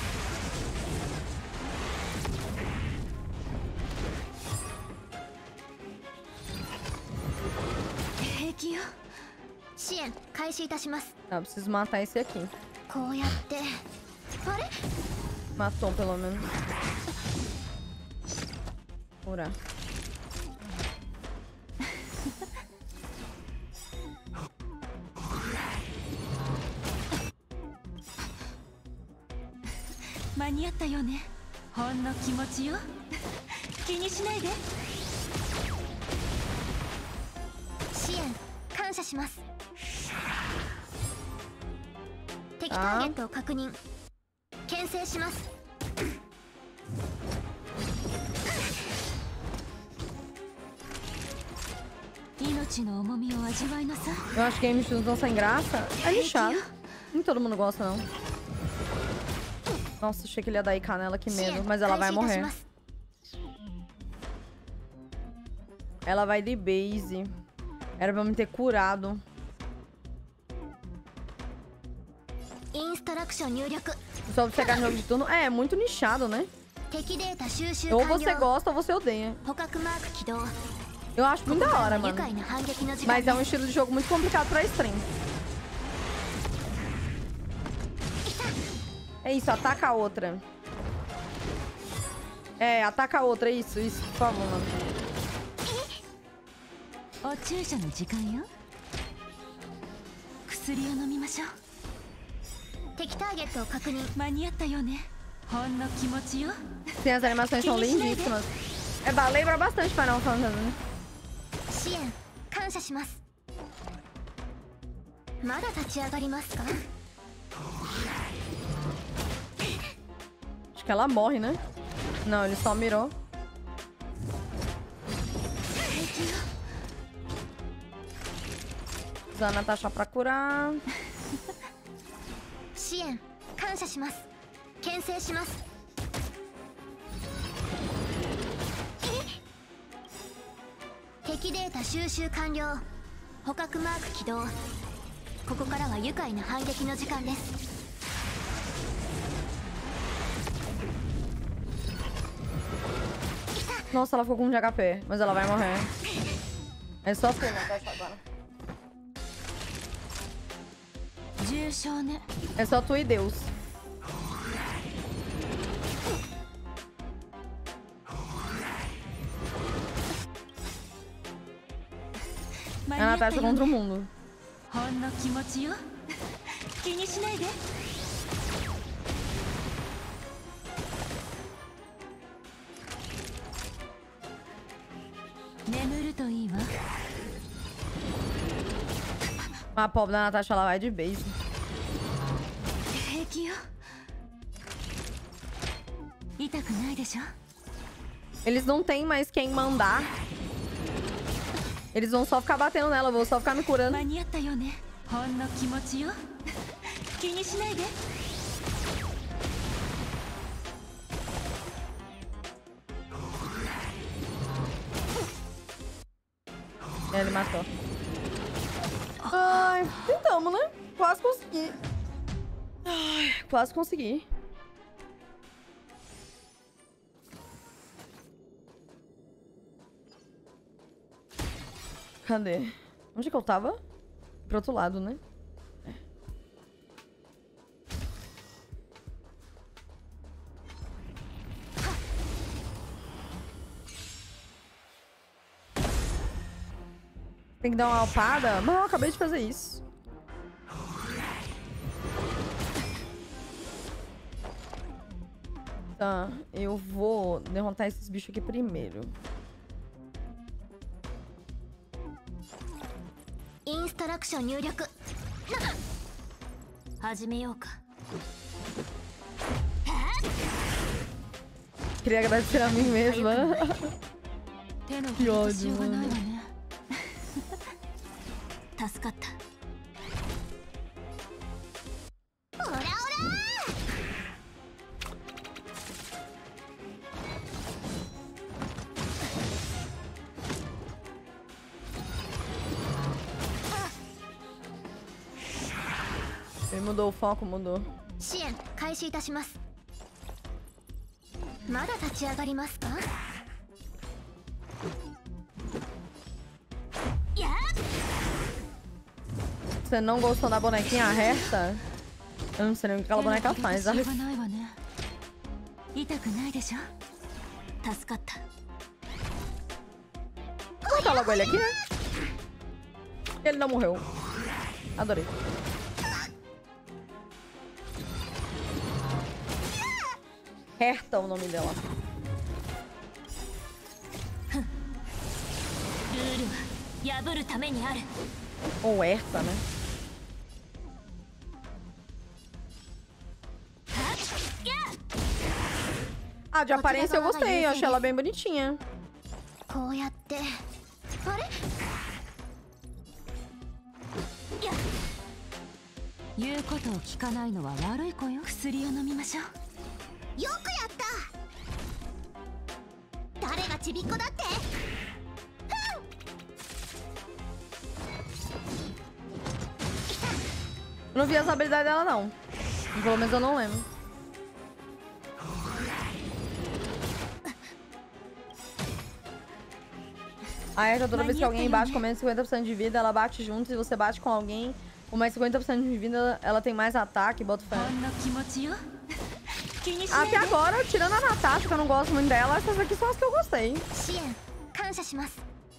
平気よ。支援開始いたします。
Ah, preciso matar esse aqui.
こうやってあれ
Matou, pelo menos. Curar.
Mania ったよね。ほんの気持ちよ。気にしないで。支援感謝します。敵ターゲットを確認。牽制します。命の重みを味わいなさい。
Eu acho que games de luta sem graça. É lixado. Nem todo mundo gosta, não. Nossa, achei que ele ia dar I K nela, que medo. Mas ela vai morrer. Ela vai de base. Era pra me ter curado. Só você pegar jogo de turno. É, é muito nichado, né? Ou você gosta ou você odeia. Eu acho muito da hora, mano. Mas é um estilo de jogo muito complicado pra stream. É isso, ataca a outra. É, ataca a outra, isso, isso, por favor, mano. Sim, as animações são lindíssimas. É, lembra bastante Final Fantasy, né? Acho que ela morre, né? Não, ele só mirou. Usar a Natasha pra curar. Nossa, ela ficou com um de H P, mas ela vai morrer. É só tu, Natasha, agora. É só tu e Deus. É a Natasha contra o mundo. A pobre da Natasha, ela vai de base. Eles não tem mais quem mandar. Eles vão só ficar batendo nela, eu vou só ficar me curando. Ele matou. Ai, tentamos, né? Quase consegui. Ai, quase consegui. Cadê? Onde que eu tava? Pro outro lado, né? É. Tem que dar uma alpada? Mas eu acabei de fazer isso. Tá, eu vou derrotar esses bichos aqui primeiro. Queria agradecer a mim mesma. Que ódio, mano. Ele mudou o foco, mudou. Você não gostou da bonequinha reta? Eu não sei nem o que aquela boneca faz. Vou botar logo ele aqui, né? Ele não morreu. Adorei. Herta o nome dela. Ou Erta, né? Ah, de aparência eu gostei. Eu achei ela bem bonitinha.
こうやってあれ
言うことを聞かないのは悪い子よ。薬を飲みましょう。
よくやった誰がちびっこだって
Eu não vi essa habilidade dela, não. Pelo menos eu não lembro. A Erta, toda vez que alguém bate com menos de cinquenta por cento de vida, ela bate junto. Se você bate com alguém com mais cinquenta por cento de vida, ela tem mais ataque. Bota fé. Até agora, tirando a Natasha, que eu não gosto muito dela, essas aqui são as que eu gostei.
支援感謝します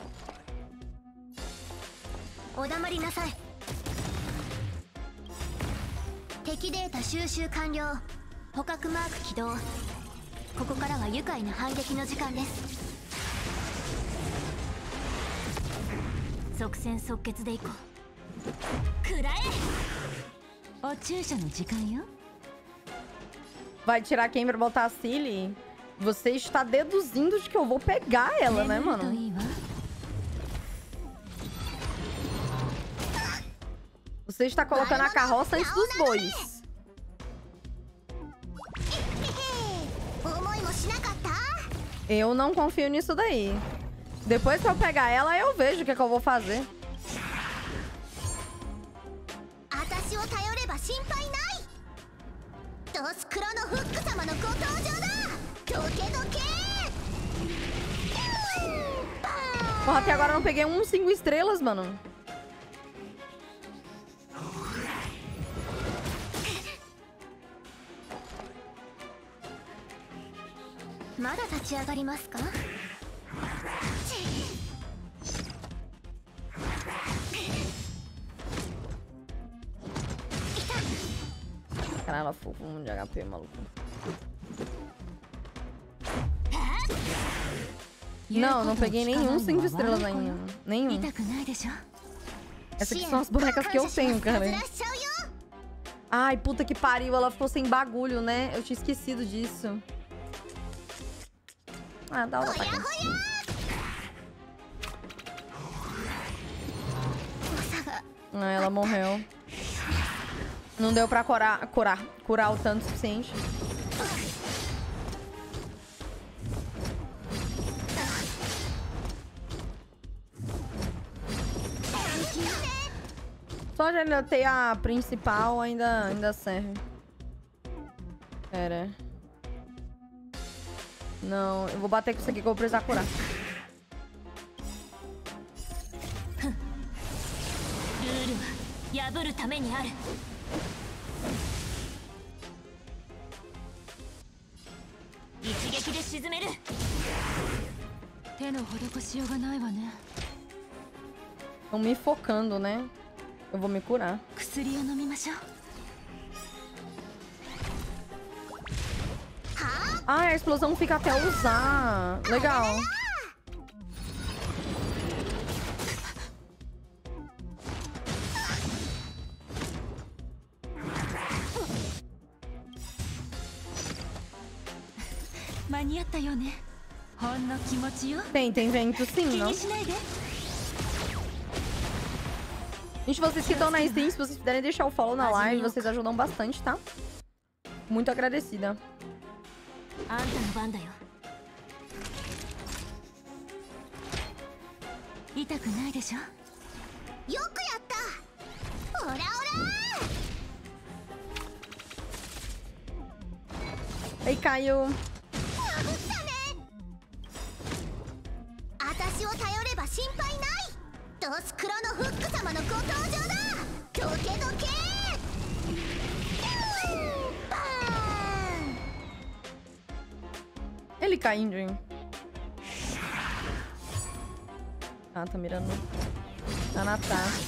お黙りなさい敵データ収集完了捕獲マーク起動ここからは愉快な反撃の時間です即戦即決でいこう食らえ
お注射の時間よ
Vai tirar quem pra botar a Cilly? Você está deduzindo de que eu vou pegar ela, né, mano? Você está colocando a carroça antes dos bois. Eu não confio nisso daí. Depois que eu pegar ela, eu vejo o que, é que eu vou fazer. Porra, até agora eu não peguei um cinco estrelas, mano. Caralho, ela foi com um de H P, maluco. Não, não peguei nenhum cinco estrelas ainda. Nenhum. Essas aqui são as bonecas que eu tenho, cara. Ai, puta que pariu. Ela ficou sem bagulho, né? Eu tinha esquecido disso. Ah, dá outra ataque. Ah, ela morreu. Não deu pra curar, curar, curar o tanto suficiente. Só de ainda ter a principal ainda, ainda serve. Pera. Não, eu vou bater com isso aqui que eu vou precisar curar. Estão me focando, né? Eu vou me curar. Ah, a explosão fica até usar. Legal. Tem, tem vento sim, não? Gente, vocês que estão na stream, se vocês puderem deixar o follow na live, vocês ajudam bastante, tá? Muito agradecida. Aí caiu. Ele caindo, hein? Ah, tá mirando a Natasha.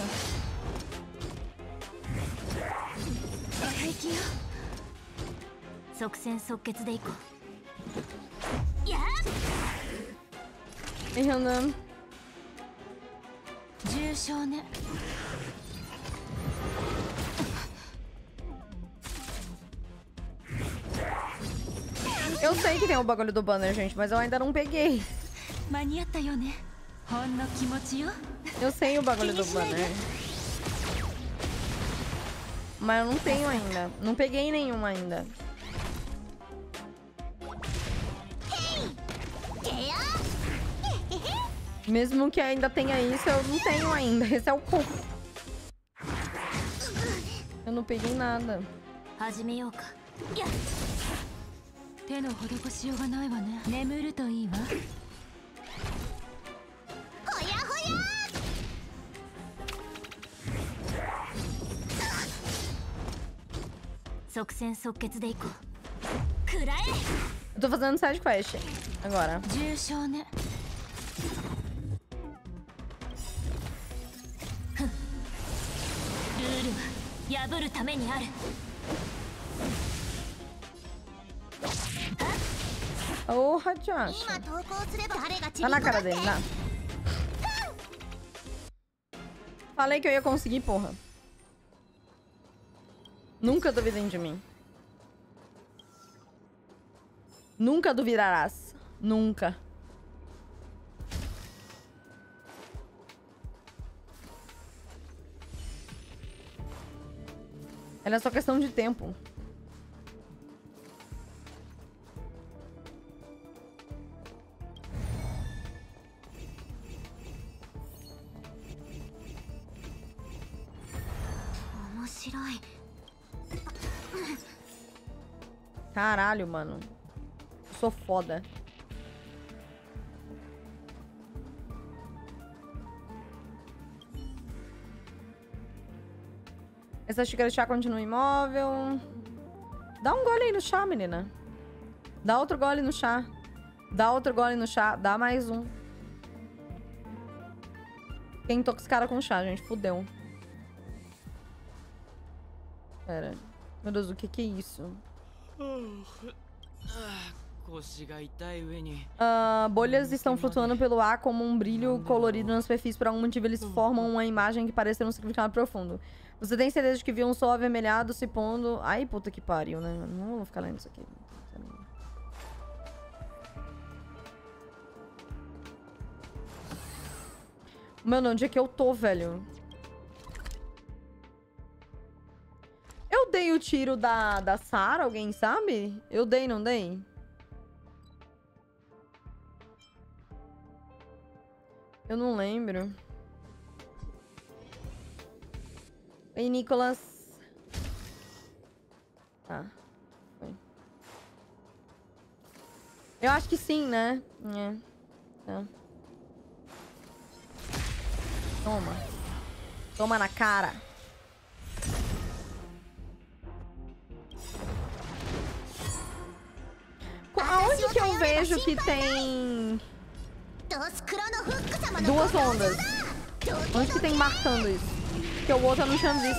Errando. Eu sei que tem o bagulho do banner, gente, mas eu ainda não peguei. Eu sei o bagulho do banner. Mas eu não tenho ainda. Não peguei nenhum ainda. Mesmo que ainda tenha isso, eu não tenho ainda. Esse é o ponto. Eu não peguei nada. Eu tô fazendo side quest agora. Oh, Hajashi. Tá na cara dele, né? Falei que eu ia conseguir, porra. Nunca duvidem de mim. Nunca duvidarás. Nunca. Ela é só questão de tempo. Caralho, mano. Eu sou foda. Essa xícara de chá continua imóvel. Dá um gole aí no chá, menina. Dá outro gole no chá. Dá outro gole no chá. Dá mais um. Fiquei intoxicada com chá, gente. Fudeu. Pera. Meu Deus, o que que é isso? Uh, bolhas estão flutuando pelo ar como um brilho colorido na superfície. Por algum motivo eles formam uma imagem que parece ter um significado profundo. Você tem certeza de que viu um sol avermelhado se pondo... Ai, puta que pariu, né? Não vou ficar lendo isso aqui. Mano, onde é que eu tô, velho? Eu dei o tiro da, da Sarah, alguém sabe? Eu dei, não dei? Eu não lembro. Ei, Nicolas. Tá. Foi. Eu acho que sim, né? É. Tá. Toma. Toma na cara. Aonde que eu vejo que tem duas ondas? Onde que tem marcando isso? Porque o outro eu não tinha visto.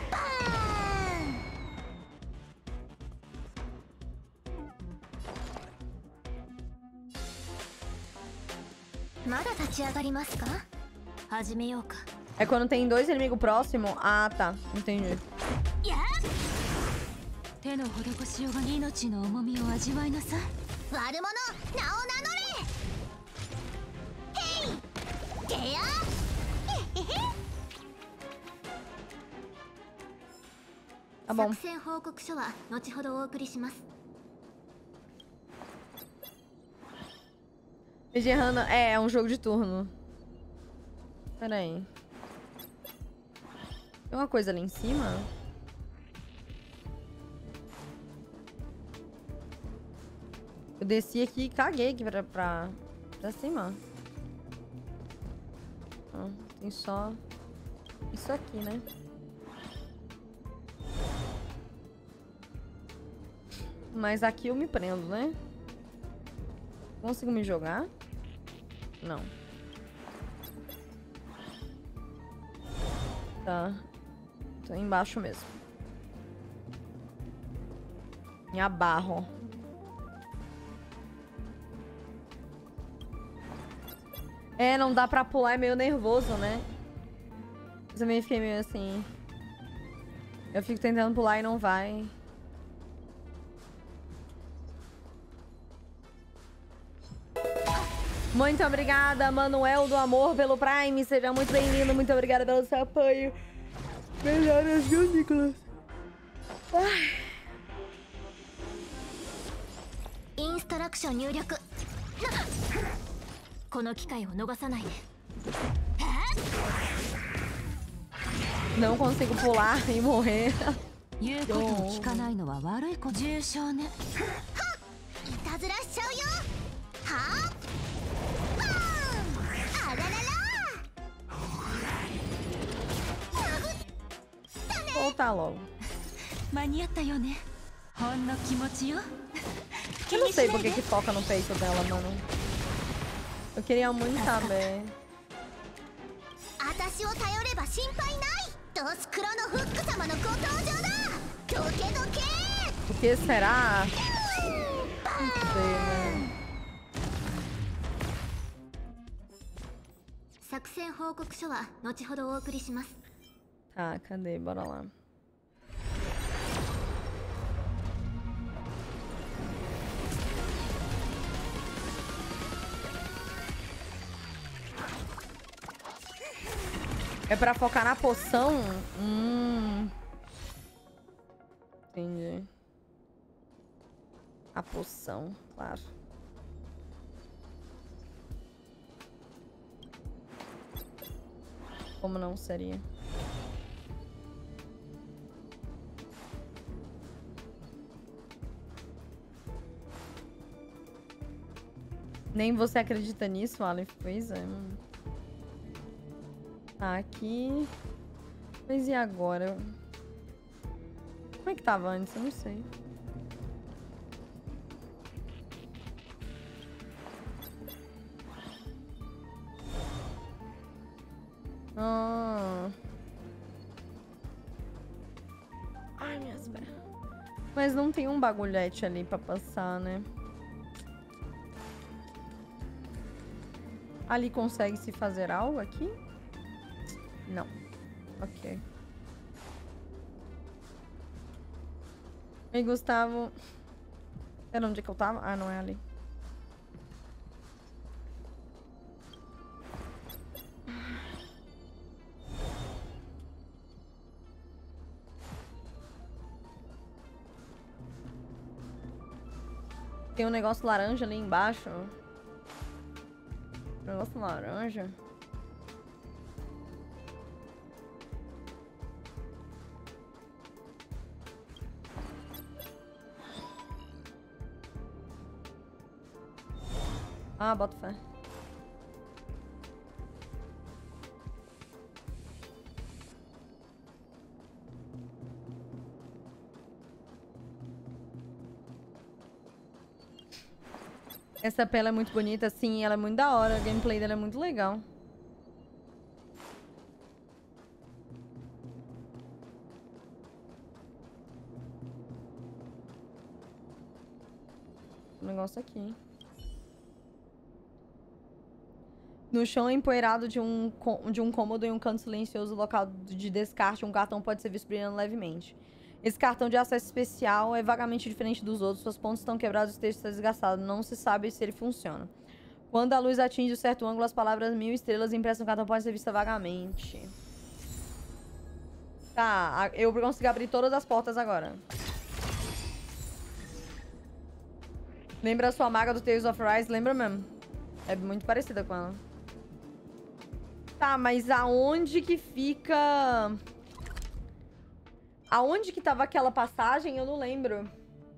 É quando tem dois inimigos próximos? Ah, tá. Entendi. Tá bom. Vigiando. É, é um jogo de turno. Pera aí. Tem uma coisa ali em cima? Eu desci aqui e caguei aqui pra, pra, pra cima. Ah, tem só isso aqui, né? Mas aqui eu me prendo, né? Consigo me jogar? Não. Tá. Tô embaixo mesmo. Me abarro. É, não dá pra pular, é meio nervoso, né? Eu também fiquei meio assim. Eu fico tentando pular e não vai. Muito obrigada, Manuel do Amor, pelo Prime. Seja muito bem-vindo. Muito obrigada pelo seu apoio. Melhoras, viu, Nicolas? Ai.
インストラクション入力なこの機会を逃さないで
Não consigo pular e morrer.
言うことを聞かないのは悪い子重傷ね。
いたずらしちゃうよはあバーンあららら
Voltar logo.
間に合ったよね。ほんの気持ちよ。
Eu não sei por que que foca no peito dela, mano. Eu queria muito saber.
私を頼れば心配ないドスクロのフック様のご登場だどけどけ
O que será? Não sei, né?
作戦報告書は後ほどお送りします
Tá, cadê? Bora lá. É pra focar na poção? Hum. Entendi. A poção, claro. Como não seria? Nem você acredita nisso, Aleph? Pois é, mano. Tá aqui. Mas e agora? Como é que tava antes? Eu não sei. Ah. Ai, minhas pernas. Mas não tem um bagulhete ali pra passar, né? Ali consegue se fazer algo aqui? Não. Ok. Ei, Gustavo. Era onde que eu tava? Ah, não é ali. Tem um negócio laranja ali embaixo. Um negócio laranja. Ah, bota fé. Essa pele é muito bonita, sim, ela é muito da hora. O gameplay dela é muito legal. O negócio aqui. No chão empoeirado de um, de um cômodo em um canto silencioso, local de descarte, um cartão pode ser visto brilhando levemente. Esse cartão de acesso especial é vagamente diferente dos outros. Suas pontas estão quebradas e o texto está desgastado. Não se sabe se ele funciona. Quando a luz atinge um certo ângulo, as palavras mil estrelas impressas no cartão podem ser vistas vagamente. Tá, eu consigo abrir todas as portas agora. Lembra a sua maga do Tales of Rise? Lembra mesmo? É muito parecida com ela. Tá, mas aonde que fica... Aonde que tava aquela passagem? Eu não lembro.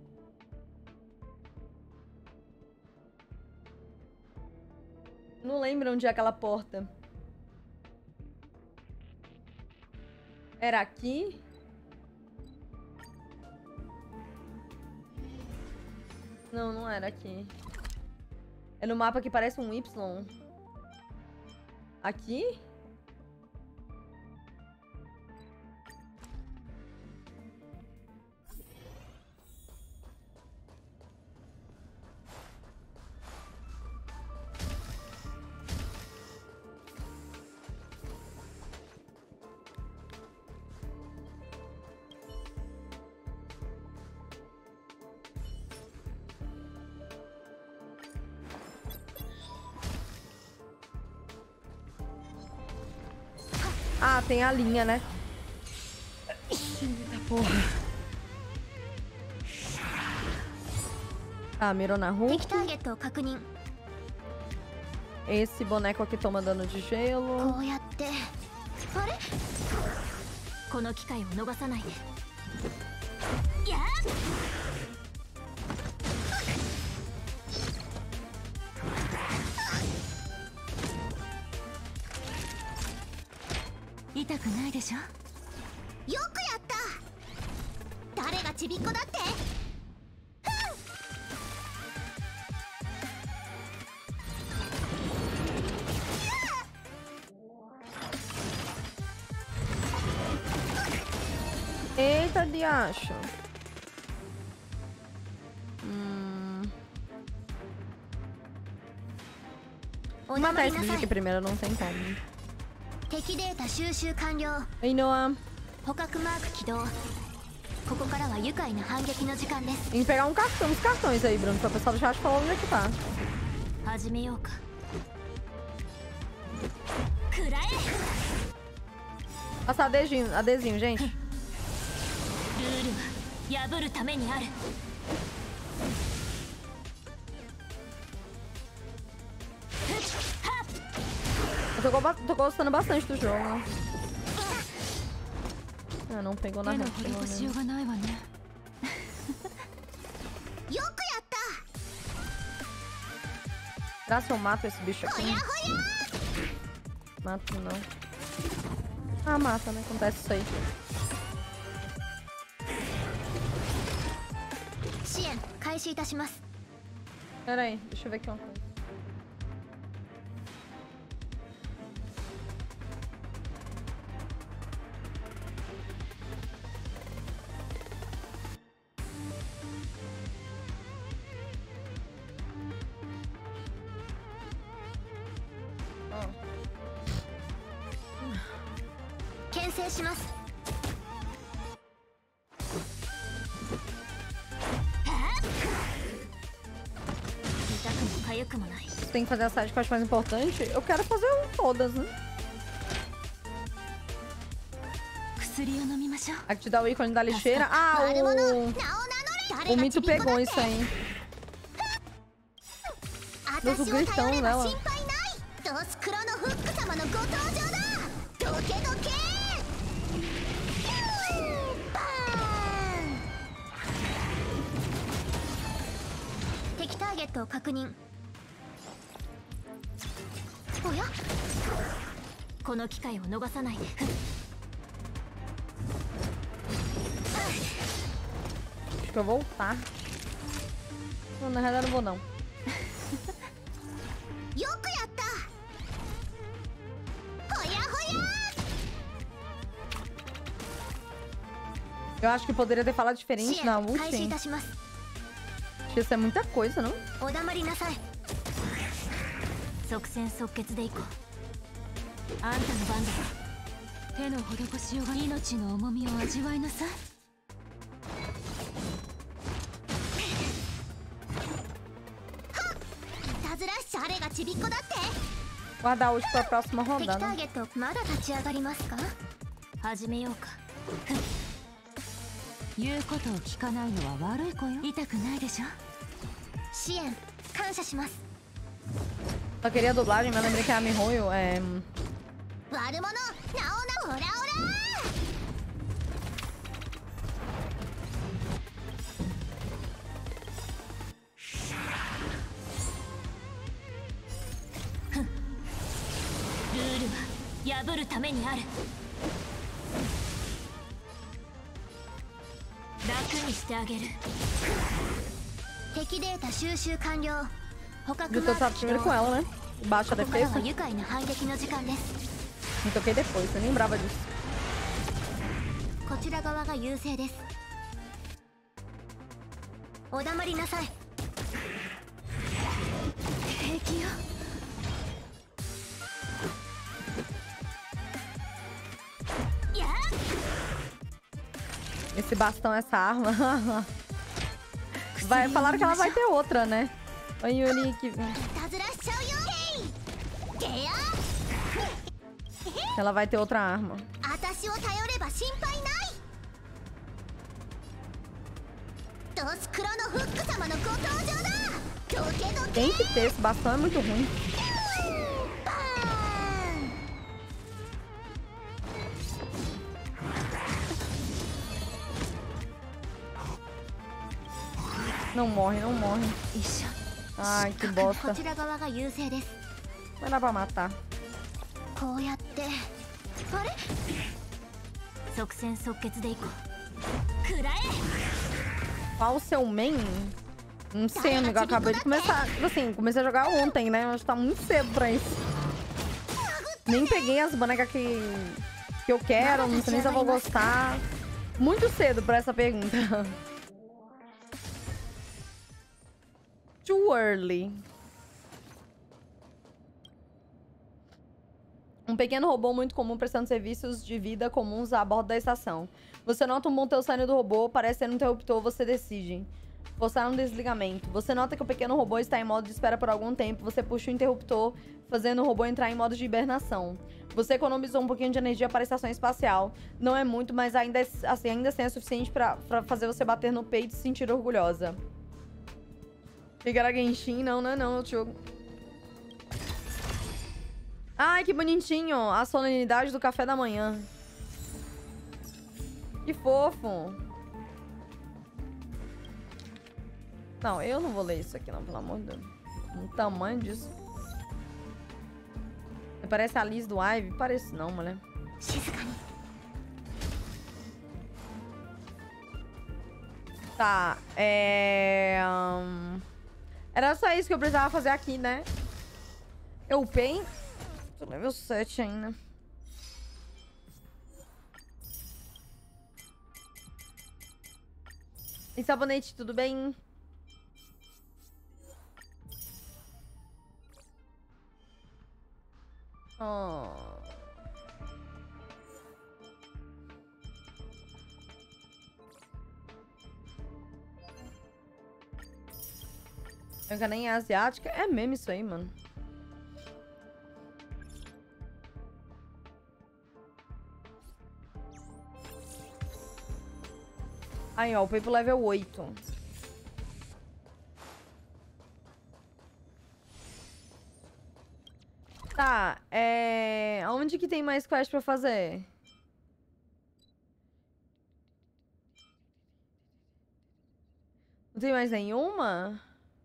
Não lembro onde é aquela porta. Era aqui? Não, não era aqui. É no mapa que parece um Y. Aqui? Ah, tem a linha, né? Eita porra. Ah, mirou na rua.
敵ターゲットを確認。
Esse boneco aqui toma dano de gelo.
こうやってあれこの機会を逃さないで。やっ
痛くないでしょ。
よくやった誰がちびっこだって。
Eita, diacho. Hum... Vou matar esse bicho aqui primeiro, não tem como.
敵データ収集完了。
Ei, Noah.
捕獲マーク起動。ここからは愉快な反撃の時間です。
Tem que pegar um cartão, uns cartões aí, Bruno, pra o pessoal do chat falar onde é que tá.
始めようか。くらえ。
Passa adesivo, adesivo, gente.
ルールは破るためにある。
Eu tô, go- tô gostando bastante do jogo. Ah, não pegou na
手の
reta,
施
pelo
しよう
menos.
がないわね。
よくやった
Será se eu mato esse bicho
ほ
aqui?
やほ
Mato não. Ah, mata, né? Acontece isso aí.
や支援開始いたします。
Pera aí, deixa eu ver aqui uma coisa. Ó.
牽制します。痛くも痒くもない。
Você tem que fazer a side que eu acho mais importante. Eu quero fazer um todas, né?
薬を飲みましょう。
Aqui te dá o ícone da lixeira. Ah,
悪者名を名乗れ
o...
誰
O
が
Mito
ちびっこだ
pegou
って
isso aí.
私を頼れば心配ないドスクロのフック様のご登場だ。どけどけバーン。敵ターゲットを確認。おやこの機会を逃さないで。
Acho que eu vou voltar. Não, na realidade eu não vou não.
よくやったほやほや
Eu acho que poderia ter falado
支
diferente na
援開始い
ult.
たします。
Acho que isso é muita coisa, não?
お黙りなさい。即戦即決でいこう。あんたの番だ。
手の施しようが命の重みを味わいなさい。
いたずらし誰がちびっこだって。
Guardar ult pra próxima
敵ター
rodada.
ゲットまだ立ち上がりますか。始めようか。
言うことを聞かないのは悪い子よ。痛くないでしょ。
支援感謝します。
Só queria a dublagem, mas lembrei que a Mihoyo é...
悪者なおなオラオラ。ふんルールは破るためにある。楽にしてあげる。敵データ収集完了。捕獲
Eu
マ
tô
ーク
tá
起
primeiro
動。
com ela, né? Baixa a
ここからは
defesa.
愉快な反撃の時間です。
Me toquei depois, eu nem lembrava disso.
こちら側が優勢です。お黙りなさい。平気よ。 やっ
Esse bastão, essa arma. Vai, falaram que ela vai ter outra, né? Oi, Yuri. Que...
いたずらしちゃうよ。へいゲヤ
Ela vai ter outra arma. Tem que ter, esse bastão é muito ruim. Não morre, não morre. Ai, que bosta. Vai dar pra matar. Qual o seu main? Não sei, amigo. Eu acabei de começar. Tipo assim, comecei a jogar ontem, né? Mas tá muito cedo pra isso. Nem peguei as bonecas que, que eu quero. Não sei nem se eu vou gostar. Muito cedo pra essa pergunta. Too early. Um pequeno robô muito comum prestando serviços de vida comuns a bordo da estação. Você nota um botão saindo do robô, parece ser um interruptor, você decide. Forçar um desligamento. Você nota que o pequeno robô está em modo de espera por algum tempo. Você puxa o interruptor, fazendo o robô entrar em modo de hibernação. Você economizou um pouquinho de energia para a estação espacial. Não é muito, mas ainda, assim, ainda assim é suficiente para fazer você bater no peito e se sentir orgulhosa. Pegar Genshin? Não, não é não, tio. Ai, que bonitinho. A solenidade do café da manhã. Que fofo. Não, eu não vou ler isso aqui não, pelo amor de Deus. O tamanho disso. Parece a Liz do Ivy? Parece não, mulher. Tá, é... Um... Era só isso que eu precisava fazer aqui, né? Eu upei. Tô level sete ainda. E sabonete, tudo bem? Oh. Eu nem é asiática. É mesmo isso aí, mano. Aí, ó, upei pro level oito. Tá, é... Onde que tem mais quest pra fazer? Não tem mais nenhuma?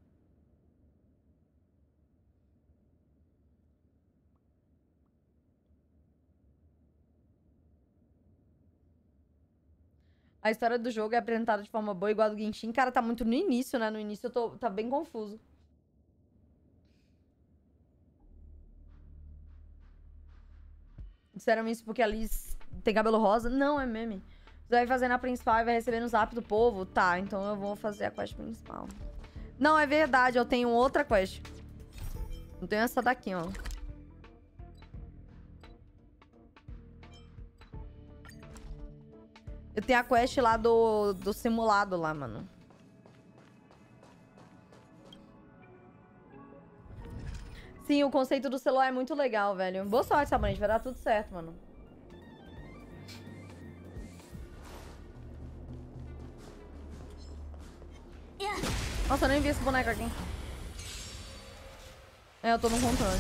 A história do jogo é apresentada de forma boa, igual a do Genshin. Cara, tá muito no início, né? No início eu tô... tá bem confuso. Disseram isso porque a Liz tem cabelo rosa? Não, é meme. Você vai fazer na principal e vai receber no zap do povo? Tá, então eu vou fazer a quest principal. Não, é verdade, eu tenho outra quest. Não tenho essa daqui, ó. Eu tenho a quest lá do, do simulado lá, mano. Sim, o conceito do celular é muito legal, velho. Boa sorte, Sabonete. Vai dar tudo certo, mano. Nossa, eu nem vi esse boneco aqui. É, eu tô no controle.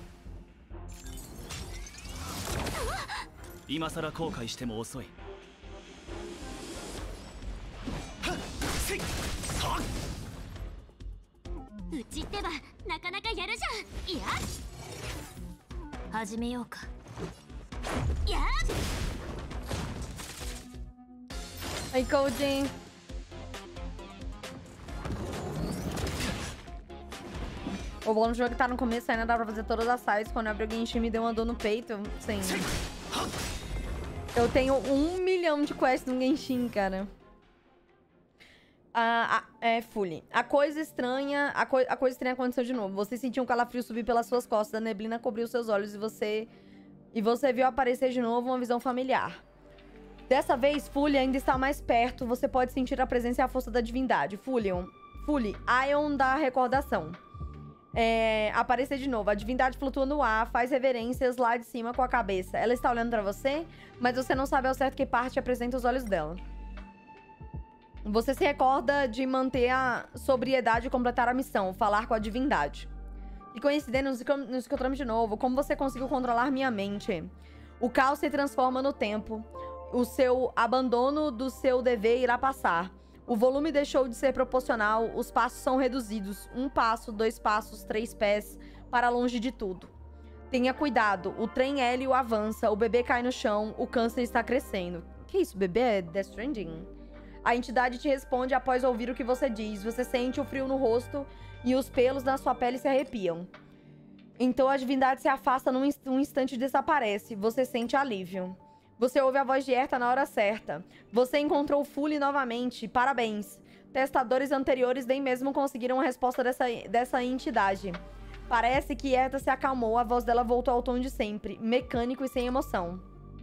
Aí, Coding. O bom do jogo é que tá no começo, ainda dá pra fazer todas as sides. Quando eu abri o Genshin, me deu uma dor no peito. Sim. Eu tenho um milhão de quests no Genshin, cara. Ah, é, Fully. A coisa estranha... A, coi a coisa estranha aconteceu de novo. Você sentiu um calafrio subir pelas suas costas. A neblina cobriu seus olhos e você... E você viu aparecer de novo uma visão familiar. Dessa vez, Fully ainda está mais perto. Você pode sentir a presença e a força da divindade. Fully, Fully, Ion da recordação. é, aparecer de novo. A divindade flutua no ar, faz reverências lá de cima com a cabeça. Ela está olhando pra você, mas você não sabe ao certo que parte apresenta os olhos dela. Você se recorda de manter a sobriedade e completar a missão, falar com a divindade. E coincidência, nos, nos encontramos de novo. Como você conseguiu controlar minha mente? O caos se transforma no tempo. O seu abandono do seu dever irá passar. O volume deixou de ser proporcional. Os passos são reduzidos. Um passo, dois passos, três pés, para longe de tudo. Tenha cuidado. O trem hélio avança. O bebê cai no chão. O câncer está crescendo. Que isso? O bebê é Death Stranding? A entidade te responde após ouvir o que você diz. Você sente o frio no rosto e os pelos na sua pele se arrepiam. Então a divindade se afasta num inst um instante e desaparece. Você sente alívio. Você ouve a voz de Erta na hora certa. Você encontrou Fully novamente. Parabéns. Testadores anteriores nem mesmo conseguiram a resposta dessa, dessa entidade. Parece que Erta se acalmou. A voz dela voltou ao tom de sempre. Mecânico e sem emoção.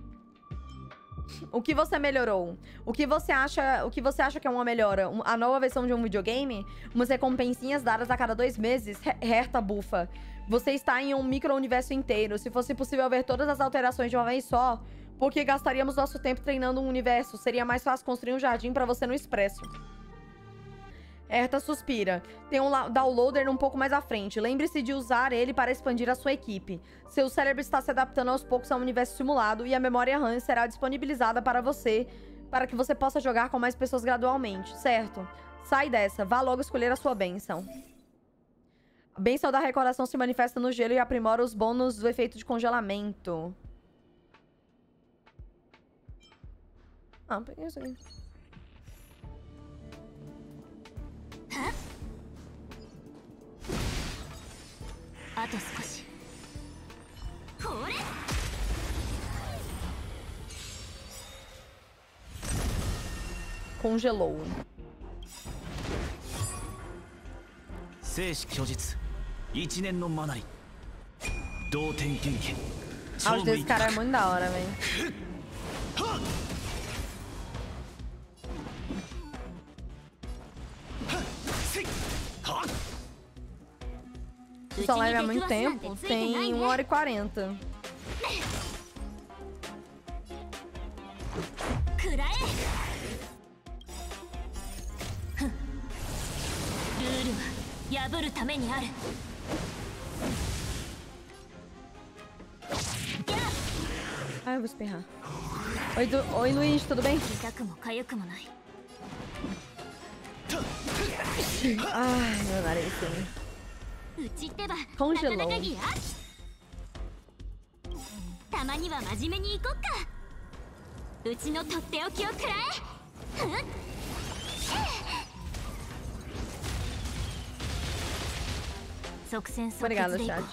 O que você melhorou? O que você acha, o que você acha que é uma melhora? A nova versão de um videogame? Umas recompensinhas dadas a cada dois meses? Herta bufa. Você está em um micro-universo inteiro. Se fosse possível ver todas as alterações de uma vez só, por que gastaríamos nosso tempo treinando um universo? Seria mais fácil construir um jardim para você no Expresso. Herta suspira. Tem um downloader um pouco mais à frente. Lembre-se de usar ele para expandir a sua equipe. Seu cérebro está se adaptando aos poucos a um universo simulado e a memória RAM será disponibilizada para você, para que você possa jogar com mais pessoas gradualmente, certo? Sai dessa. Vá logo escolher a sua bênção. A bênção da recordação se manifesta no gelo e aprimora os bônus do efeito de congelamento. Ah, peguei isso aqui. Congelou. Ah, os desse cara é muito da hora, velho. Só leva há muito tempo. Tem uma hora e quarenta. Ai, eu vou espirrar. Oi, du... Oi, Luiz, tudo bem? Ai, meu nariz. Congelou. Obrigada, chat.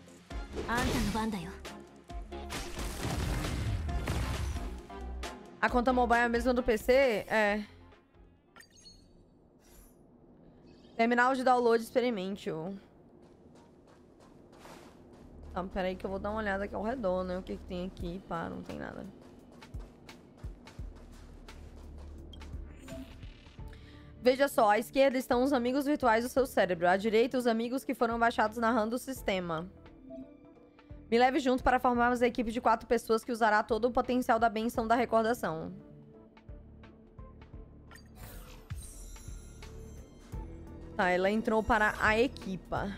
A conta mobile é a mesma do P C? É. Terminal de download, experimente o. Tá, peraí que eu vou dar uma olhada aqui ao redor, né? O que que tem aqui? Pá, não tem nada. Veja só, à esquerda estão os amigos virtuais do seu cérebro. À direita, os amigos que foram baixados na RAM do sistema. Me leve junto para formarmos a equipe de quatro pessoas que usará todo o potencial da bênção da recordação. Tá, ela entrou para a equipa.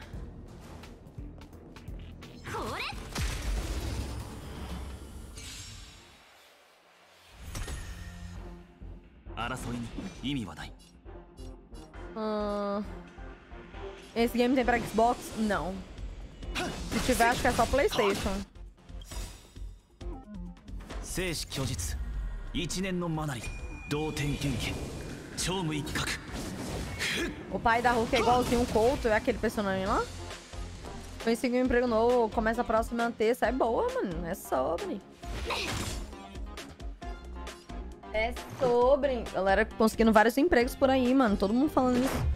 Hum... Esse game tem para Xbox? Não. Se tiver, acho que é só PlayStation. O pai da Hulk é igualzinho um Couto, é aquele personagem lá? Consegui um emprego novo, começa a próxima terça. É boa, mano. É sobre. É sobre. Galera conseguindo vários empregos por aí, mano. Todo mundo falando isso.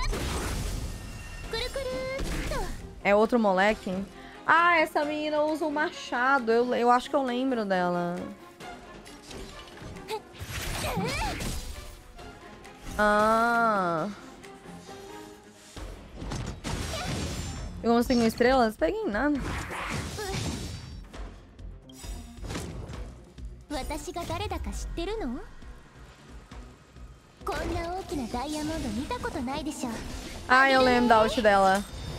É outro moleque? Ah, essa menina usa o machado. Eu, eu acho que eu lembro dela. Ah. Pegou umas cinco estrelas? Peguei nada.
私が誰だか知ってるの？こんな大きなダイヤモンド見たことないでしょ。
Ah, eu lembro da ult dela.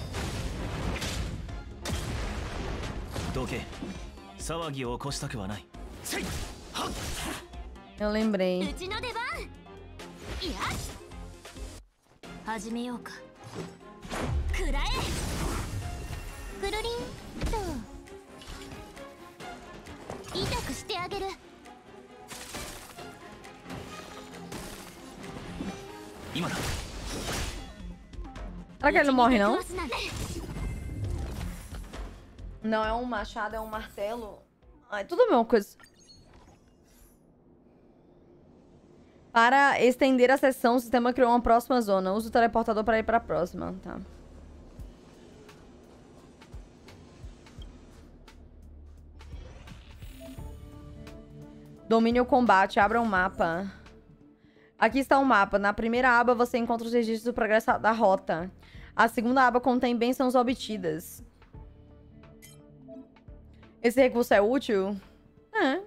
どけ。騒ぎを起こしたくはない。
Eu lembrei.
うちの出番。いや。始めようか。くらえ。くるりんと。痛くしてあげる。
今だ。
Será que ele não morre, não? Não, é um machado, é um martelo. Ai, tudo a mesma coisa. Para estender a sessão, o sistema criou uma próxima zona. Use o teleportador para ir para a próxima. Tá. Domine o combate. Abra um mapa. Aqui está o mapa. Na primeira aba você encontra os registros do progresso da rota. A segunda aba contém bênçãos obtidas. Esse recurso é útil? É.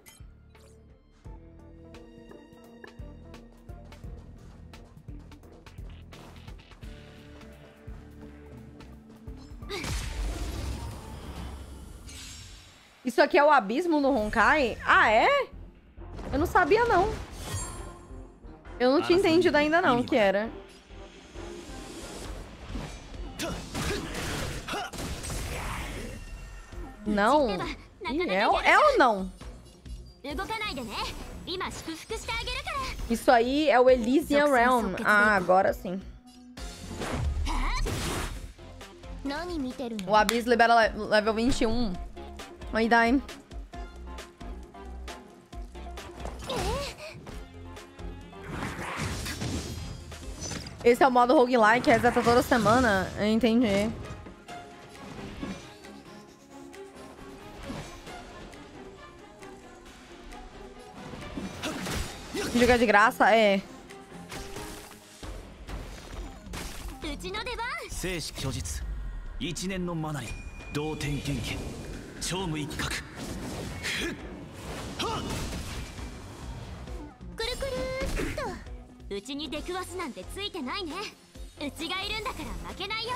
Isso aqui é o abismo no Honkai? Ah, é? Eu não sabia, não. Eu não tinha entendido ainda, não, o que era. Não? Ih, é, é ou não? Isso aí é o Elysian Realm. Ah, agora sim. O abismo libera level vinte e um. Aí dá, hein? Esse é o modo roguelike, reseta toda semana. Eu entendi. Jogar de graça? É.
正式虚実一年のマナリ同点元気超無一角
くるくるっとうちに出くわすなんてついてないねうちがいるんだから負けないよ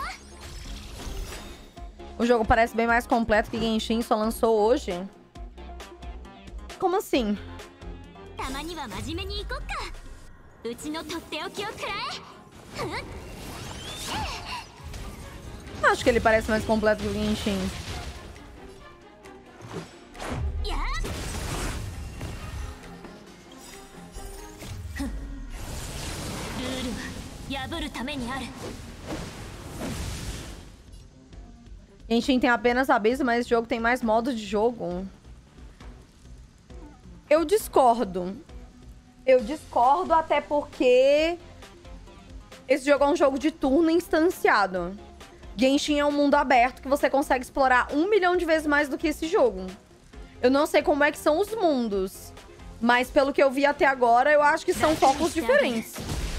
O jogo parece bem mais completo que Genshin só lançou hoje. Como assim?
たまには真面目に行こっかうちのとっておきをくらえ
Acho que ele parece mais completo que o Genshin. Genshin tem apenas abismo, mas esse jogo tem mais modos de jogo. Eu discordo. Eu discordo até porque esse jogo é um jogo de turno instanciado. Genshin é um mundo aberto que você consegue explorar um milhão de vezes mais do que esse jogo. Eu não sei como é que são os mundos, mas pelo que eu vi até agora, eu acho que são focos diferentes.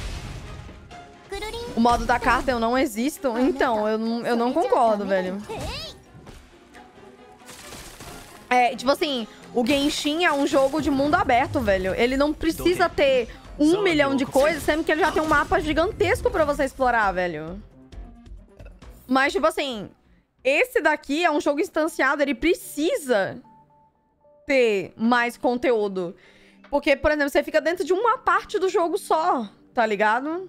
O modo da carta eu não existo, então eu não, eu não concordo, velho. É, tipo assim, o Genshin é um jogo de mundo aberto, velho. Ele não precisa ter um milhão de coisas, sendo que ele já tem um mapa gigantesco pra você explorar, velho. Mas, tipo assim, esse daqui é um jogo instanciado, ele precisa ter mais conteúdo. Porque, por exemplo, você fica dentro de uma parte do jogo só, tá ligado?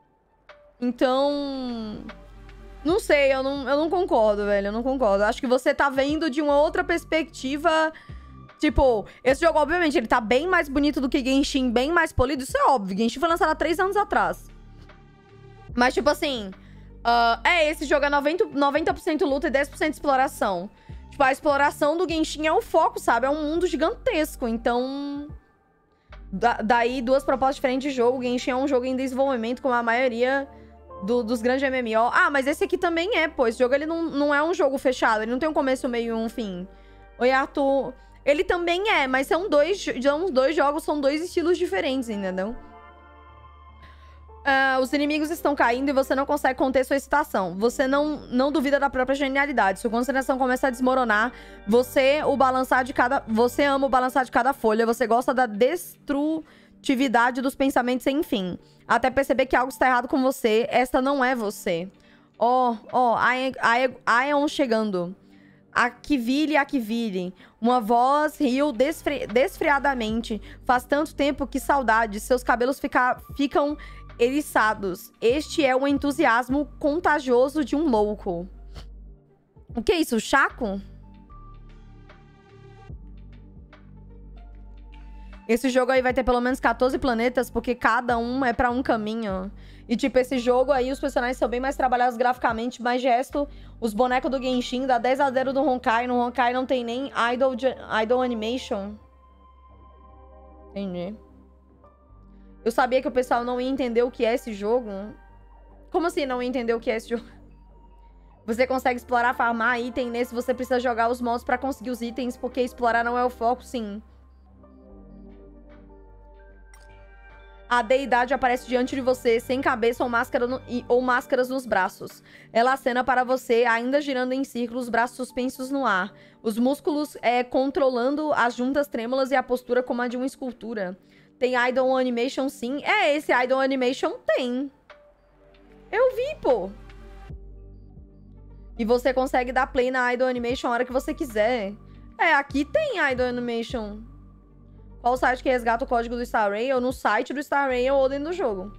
Então... Não sei, eu não, eu não concordo, velho, eu não concordo. Acho que você tá vendo de uma outra perspectiva. Tipo, esse jogo, obviamente, ele tá bem mais bonito do que Genshin, bem mais polido. Isso é óbvio, Genshin foi lançado há três anos atrás. Mas, tipo assim... Uh, é, esse jogo é noventa por cento luta e dez por cento exploração. Tipo, a exploração do Genshin é o foco, sabe? É um mundo gigantesco, então... Da, daí, duas propostas diferentes de jogo. O Genshin é um jogo em desenvolvimento, como a maioria do, dos grandes M M O. Ah, mas esse aqui também é, pô. Esse jogo, ele não, não é um jogo fechado. Ele não tem um começo, meio e um fim. Oi, Arthur. Ele também é, mas são dois, são dois jogos, são dois estilos diferentes, entendeu? Uh, os inimigos estão caindo e você não consegue conter sua excitação. Você não, não duvida da própria genialidade. Sua concentração começa a desmoronar. Você o balançar de cada... Você ama o balançar de cada folha. Você gosta da destrutividade dos pensamentos sem fim. Até perceber que algo está errado com você. Esta não é você. Ó, ó, Aeon chegando. Aquivile, Aquivile. Uma voz riu desfri desfriadamente. Faz tanto tempo que saudade. Seus cabelos fica ficam... eriçados. Este é o entusiasmo contagioso de um louco. O que é isso? Chaco? Esse jogo aí vai ter pelo menos quatorze planetas, porque cada um é pra um caminho. E, tipo, esse jogo aí, os personagens são bem mais trabalhados graficamente, mas de resto, os bonecos do Genshin dá dez a zero do Honkai. No Honkai não tem nem Idol, idol Animation. Entendi. Eu sabia que o pessoal não ia entender o que é esse jogo. Como assim não ia entender o que é esse jogo? Você consegue explorar, farmar item. Nesse você precisa jogar os modos pra conseguir os itens, porque explorar não é o foco, sim. A deidade aparece diante de você, sem cabeça ou, máscara no, ou máscaras nos braços. Ela acena para você, ainda girando em círculos, os braços suspensos no ar. Os músculos é, controlando as juntas trêmulas e a postura como a de uma escultura. Tem Idol Animation, sim. É, esse Idol Animation tem. Eu vi, pô. E você consegue dar play na Idol Animation a hora que você quiser. É, aqui tem Idol Animation. Qual o site que resgata o código do Star Rail? No site do Star Rail ou dentro do jogo.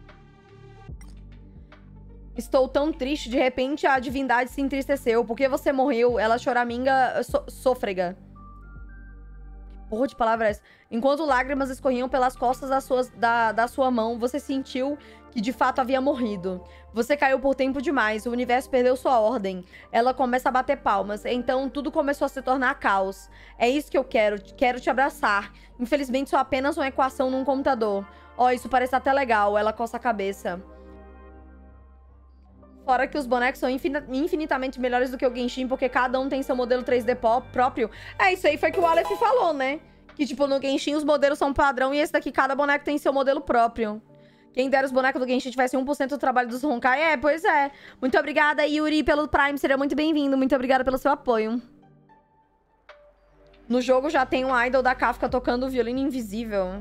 Estou tão triste. De repente, a divindade se entristeceu. Porque você morreu. Ela choraminga so sôfrega. Porra de palavra é essa? Enquanto lágrimas escorriam pelas costas da sua, da, da sua mão, você sentiu que de fato havia morrido. Você caiu por tempo demais, o universo perdeu sua ordem. Ela começa a bater palmas, então tudo começou a se tornar caos. É isso que eu quero, quero te abraçar. Infelizmente sou apenas uma equação num computador. Ó, oh, isso parece até legal, ela coça a cabeça. Fora que os bonecos são infinitamente melhores do que o Genshin, porque cada um tem seu modelo três D próprio. É, isso aí foi que o Aleph falou, né? Que, tipo, no Genshin os modelos são padrão e esse daqui, cada boneco tem seu modelo próprio. Quem dera os bonecos do Genshin tivessem um por cento do trabalho dos Honkai. É, pois é. Muito obrigada, Yuri, pelo Prime. Seria muito bem-vindo. Muito obrigada pelo seu apoio. No jogo já tem um idol da Kafka tocando o violino invisível.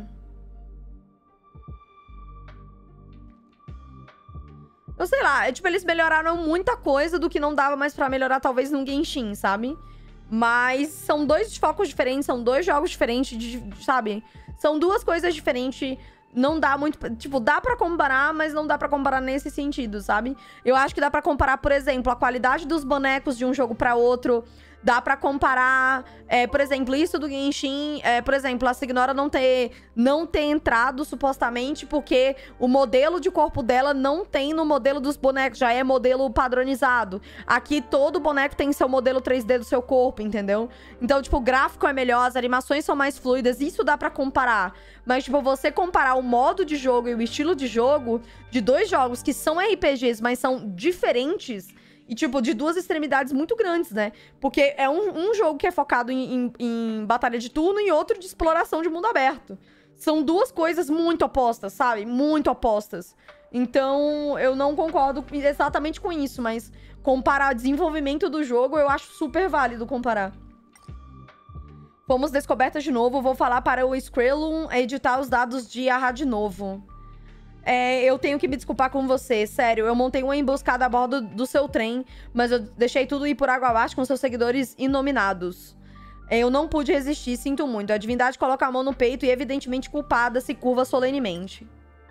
Eu sei lá, é, tipo, eles melhoraram muita coisa do que não dava mais pra melhorar, talvez, no Genshin, sabe? Mas são dois focos diferentes, são dois jogos diferentes, de, sabe? São duas coisas diferentes, não dá muito... Tipo, dá pra comparar, mas não dá pra comparar nesse sentido, sabe? Eu acho que dá pra comparar, por exemplo, a qualidade dos bonecos de um jogo pra outro... Dá pra comparar, é, por exemplo, isso do Genshin, é, por exemplo, a Signora não ter, não ter entrado, supostamente, porque o modelo de corpo dela não tem no modelo dos bonecos, já é modelo padronizado. Aqui, todo boneco tem seu modelo três D do seu corpo, entendeu? Então, tipo, o gráfico é melhor, as animações são mais fluidas, isso dá pra comparar. Mas, tipo, você comparar o modo de jogo e o estilo de jogo de dois jogos que são R P Gs, mas são diferentes... E, tipo, de duas extremidades muito grandes, né? Porque é um, um jogo que é focado em, em, em batalha de turno e outro de exploração de mundo aberto. São duas coisas muito opostas, sabe? Muito opostas. Então, eu não concordo exatamente com isso, mas comparar o desenvolvimento do jogo, eu acho super válido comparar. Fomos descobertas de novo. Vou falar para o Skrelum editar os dados de Arra de novo. É, eu tenho que me desculpar com você, sério. Eu montei uma emboscada a bordo do seu trem, mas eu deixei tudo ir por água abaixo com seus seguidores inominados. Eu não pude resistir, sinto muito. A divindade coloca a mão no peito e, evidentemente culpada, se curva solenemente.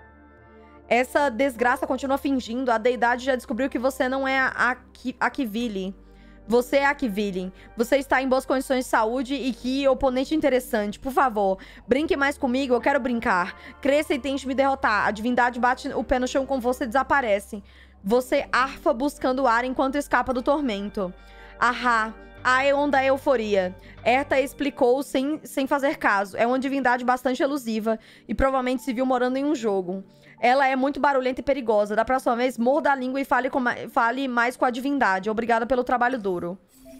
Essa desgraça continua fingindo. A deidade já descobriu que você não é a Aquivile. Você é Aquivile. Você está em boas condições de saúde e que oponente interessante. Por favor, brinque mais comigo, eu quero brincar. Cresça e tente me derrotar. A divindade bate o pé no chão com você e desaparece. Você arfa buscando ar enquanto escapa do tormento. Ahá, Aeon da euforia. Erta explicou sem, sem fazer caso. É uma divindade bastante elusiva e provavelmente se viu morando em um jogo. Ela é muito barulhenta e perigosa. Da próxima vez, morda a língua e fale, com, fale mais com a divindade. Obrigada pelo trabalho duro.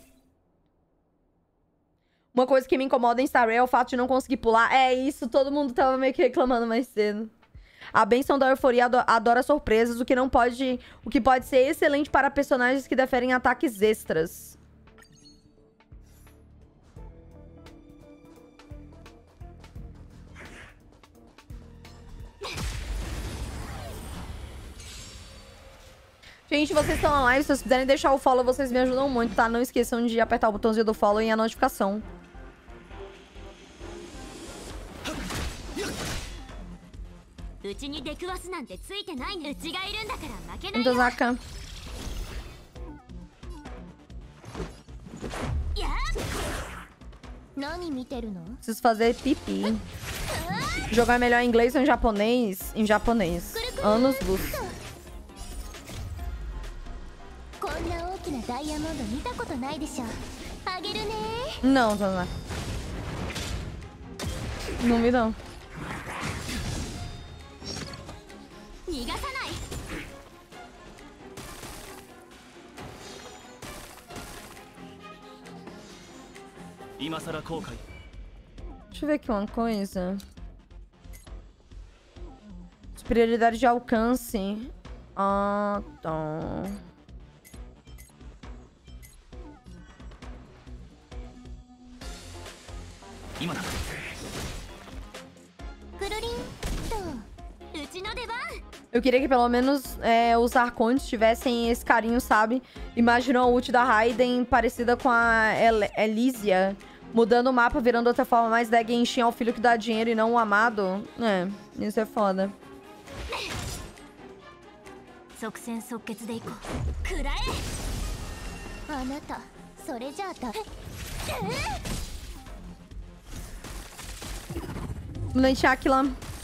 Uma coisa que me incomoda em Star Rail é o fato de não conseguir pular. É isso, todo mundo tava meio que reclamando mais cedo. A benção da euforia ado- adora surpresas, o que não pode... O que pode ser excelente para personagens que deferem ataques extras. Gente, vocês estão na live, se vocês quiserem deixar o follow, vocês me ajudam muito, tá? Não esqueçam de apertar o botãozinho do follow e a notificação. Então, Zaka. Preciso fazer pipi. Jogar melhor em inglês ou em japonês? Em japonês. Anos luz. Não, Tana. Não me dão. Deixa eu ver aqui uma coisa. Superioridade de alcance. Ah, tá. Eu queria que pelo menos é, os Arcontes tivessem esse carinho, sabe? Imagina a ult da Raiden parecida com a El Elysia. Mudando o mapa, virando outra forma, mais da Genshin ao filho que dá dinheiro e não o amado. É, isso é foda. Vamos deixar aqui lá.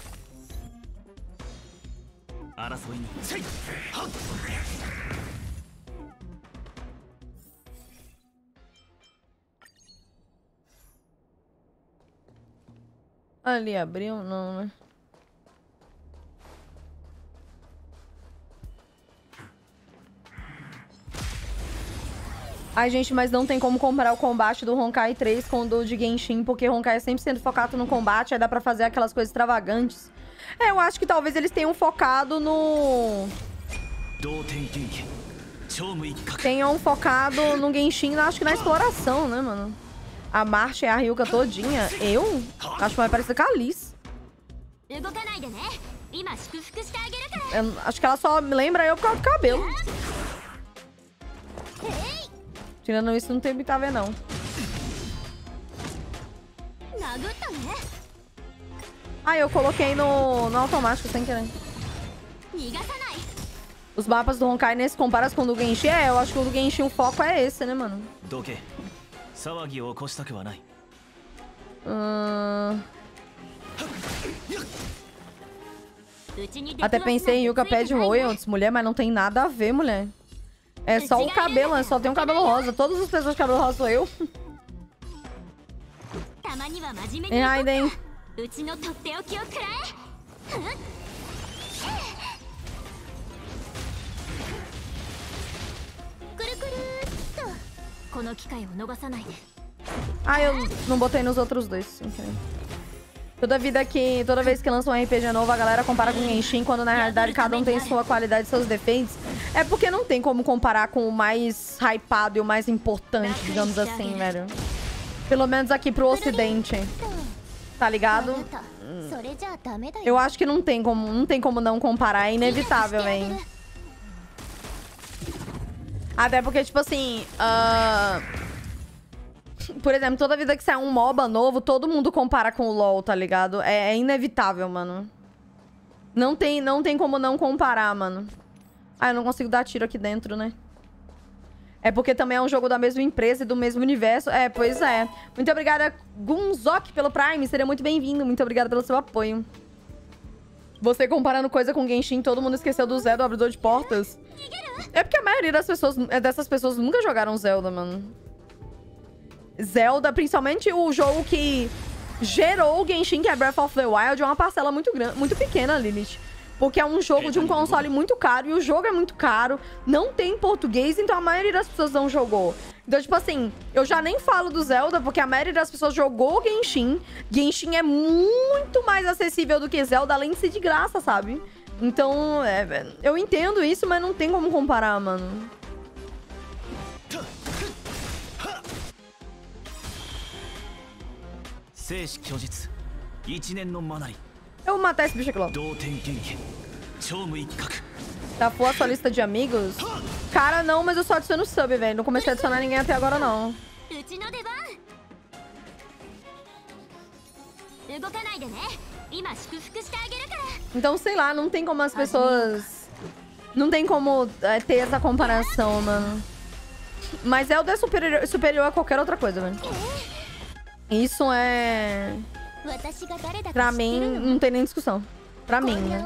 Ali abriu? Não, né? Ai, gente, mas não tem como comparar o combate do Honkai três com o do de Genshin, porque Honkai é cem por cento focado no combate, aí dá pra fazer aquelas coisas extravagantes. É, eu acho que talvez eles tenham focado no... Tenham focado no Genshin, acho que na exploração, né, mano? A Marcha e a Ryuka todinha. Eu? Acho mais parecida com a Liz. Eu, acho que ela só me lembra eu por causa do cabelo. Tirando isso, não tem muito a ver, não. Ah, eu coloquei no, no automático, sem querer. Os mapas do Honkai nesse comparas com o do Genshin. É, eu acho que o do Genshin o foco é esse, né, mano? Hum... Até pensei em Yuka pede royalties, mulher, mas não tem nada a ver, mulher. É só o cabelo, né? Só tem um cabelo rosa. Todas as pessoas de cabelo rosa sou eu. E Raiden. Ah, eu não botei nos outros dois. Okay. Toda vida que, toda vez que lança um R P G novo, a galera compara com o Genshin, quando na realidade cada um tem sua qualidade e seus defeitos. É porque não tem como comparar com o mais hypado e o mais importante, digamos assim, velho. Pelo menos aqui pro ocidente. Tá ligado? Hum. Eu acho que não tem como, não tem como não comparar, é inevitável, velho. Até porque, tipo assim... Uh... Por exemplo, toda vida que sai um MOBA novo, todo mundo compara com o LoL, tá ligado? É, é inevitável, mano. Não tem, não tem como não comparar, mano. Ah, eu não consigo dar tiro aqui dentro, né? É porque também é um jogo da mesma empresa e do mesmo universo. É, pois é. Muito obrigada, Gunzok, pelo Prime. Seria muito bem-vindo. Muito obrigada pelo seu apoio. Você comparando coisa com Genshin, todo mundo esqueceu do Zé, do abridor de portas. É porque a maioria das pessoas, dessas pessoas nunca jogaram Zelda, mano. Zelda, principalmente o jogo que gerou o Genshin, que é Breath of the Wild, é uma parcela muito grande, muito pequena, Lilith. Porque é um jogo de um console muito caro e o jogo é muito caro, não tem português, então a maioria das pessoas não jogou. Então, tipo assim, eu já nem falo do Zelda, porque a maioria das pessoas jogou Genshin. Genshin é muito mais acessível do que Zelda, além de ser de graça, sabe? Então, é, eu entendo isso, mas não tem como comparar, mano. Eu vou matar esse bicho aqui logo. Tapou a sua lista de amigos? Cara, não, mas eu só adiciono sub, velho. Não comecei a adicionar ninguém até agora, não. Então, sei lá, não tem como as pessoas... Não tem como é, ter essa comparação, mano. Mas Zelda é superior, superior a qualquer outra coisa, velho. Isso é... Pra mim, não tem nem discussão. Pra mim, né?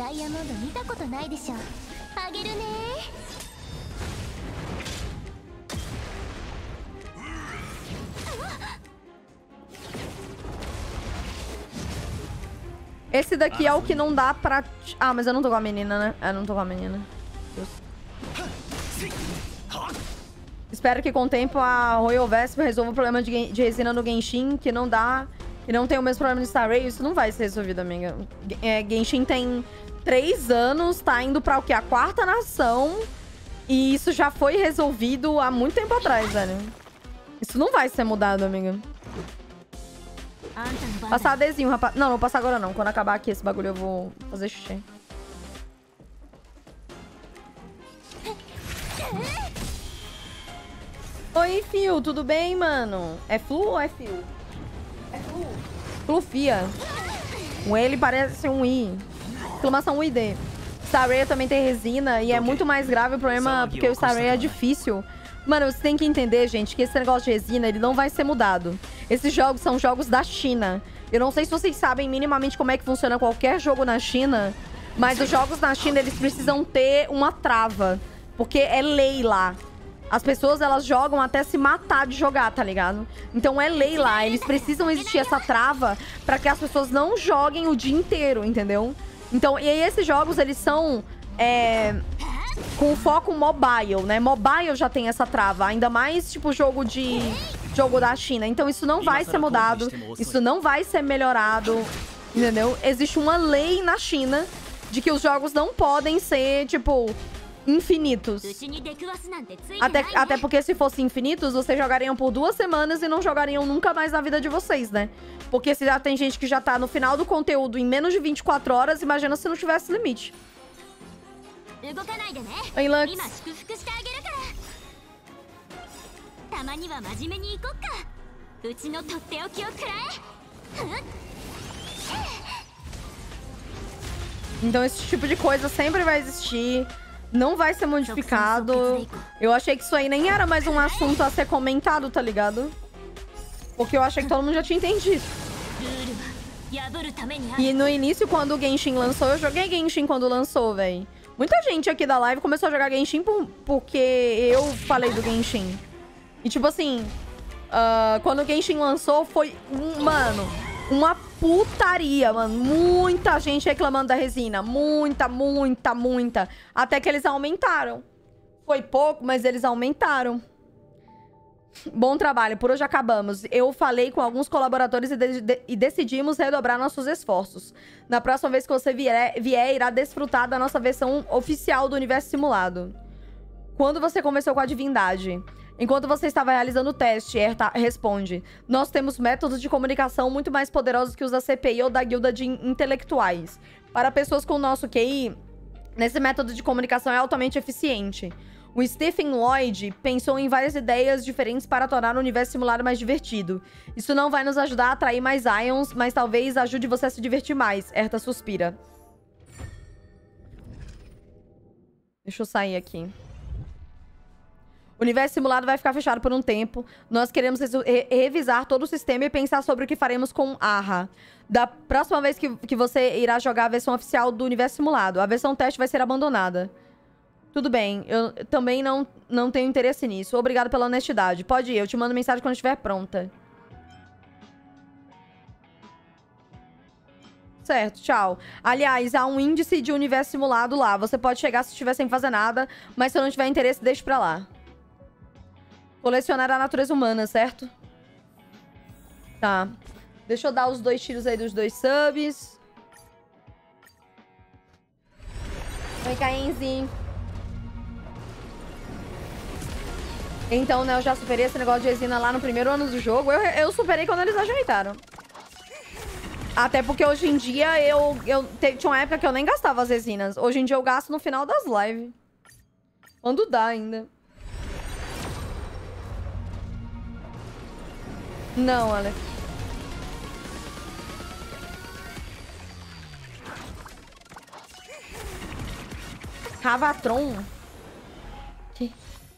Esse daqui é o que não dá pra... Ah, mas eu não tô com a menina, né? Eu não tô com a menina. Deus. Espero que com o tempo a Royal Vespa resolva o problema de, de resina no Genshin, que não dá... Que não tem o mesmo problema no Star Rail. Isso não vai ser resolvido, amiga. É, Genshin tem três anos, tá indo pra o quê? A quarta nação. E isso já foi resolvido há muito tempo atrás, velho. Isso não vai ser mudado, amiga. Passar adesivo, rapaz. Não, não vou passar agora não. Quando acabar aqui esse bagulho eu vou fazer xixi. Oi, Fio. Tudo bem, mano? É Flu ou é Fio? É Flu. Flufia. O ele parece um I. Exclamação U I D. Star Rail também tem resina e é muito mais grave o problema porque o Star Rail é difícil. Mano, você tem que entender, gente, que esse negócio de resina, ele não vai ser mudado. Esses jogos são jogos da China. Eu não sei se vocês sabem minimamente como é que funciona qualquer jogo na China, mas os jogos na China, eles precisam ter uma trava. Porque é lei lá. As pessoas, elas jogam até se matar de jogar, tá ligado? Então é lei lá. Eles precisam existir essa trava pra que as pessoas não joguem o dia inteiro, entendeu? Então, e aí esses jogos, eles são... É... com foco mobile, né? Mobile já tem essa trava. Ainda mais, tipo, jogo de... Jogo da China. Então isso não vai ser mudado. Isso não vai ser melhorado. Entendeu? Existe uma lei na China de que os jogos não podem ser, tipo, infinitos. Até, até porque se fossem infinitos, vocês jogariam por duas semanas e não jogariam nunca mais na vida de vocês, né? Porque se já tem gente que já tá no final do conteúdo em menos de vinte e quatro horas, imagina se não tivesse limite. Oi, Lux. Então esse tipo de coisa sempre vai existir. Não vai ser modificado. Eu achei que isso aí nem era mais um assunto a ser comentado, tá ligado? Porque eu achei que todo mundo já tinha entendido. E no início, quando o Genshin lançou, eu joguei Genshin quando lançou, véi. Muita gente aqui da live começou a jogar Genshin por, porque eu falei do Genshin. E tipo assim, uh, quando o Genshin lançou, foi, um, mano, uma putaria, mano. Muita gente reclamando da resina. Muita, muita, muita. Até que eles aumentaram. Foi pouco, mas eles aumentaram. Bom trabalho, por hoje acabamos. Eu falei com alguns colaboradores e, de de e decidimos redobrar nossos esforços. Na próxima vez que você vier, vier, irá desfrutar da nossa versão oficial do universo simulado. Quando você conversou com a divindade? Enquanto você estava realizando o teste, Erta responde. Nós temos métodos de comunicação muito mais poderosos que os da C P I ou da guilda de intelectuais. Para pessoas com o nosso Q I, nesse método de comunicação é altamente eficiente. O Stephen Lloyd pensou em várias ideias diferentes para tornar o universo simulado mais divertido. Isso não vai nos ajudar a atrair mais Ions, mas talvez ajude você a se divertir mais. Erta suspira. Deixa eu sair aqui. O universo simulado vai ficar fechado por um tempo. Nós queremos re revisar todo o sistema e pensar sobre o que faremos com Arra. Da próxima vez que, que você irá jogar a versão oficial do universo simulado, a versão teste vai ser abandonada. Tudo bem, eu também não, não tenho interesse nisso. Obrigado pela honestidade. Pode ir, eu te mando mensagem quando estiver pronta. Certo, tchau. Aliás, há um índice de universo simulado lá. Você pode chegar se estiver sem fazer nada, mas se eu não tiver interesse, deixe pra lá. Colecionar a natureza humana, certo? Tá. Deixa eu dar os dois tiros aí dos dois subs. Vem cá, Enzi. Então, né, eu já superei esse negócio de resina lá no primeiro ano do jogo. Eu, eu superei quando eles ajeitaram. Até porque hoje em dia eu, eu... Tinha uma época que eu nem gastava as resinas. Hoje em dia eu gasto no final das lives. Quando dá ainda. Não, Alex. Cavatron. Que...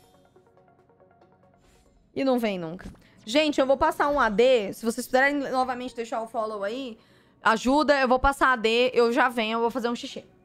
E não vem nunca. Gente, eu vou passar um A D. Se vocês puderem novamente deixar o follow aí, ajuda. Eu vou passar A D. Eu já venho, eu vou fazer um xixi.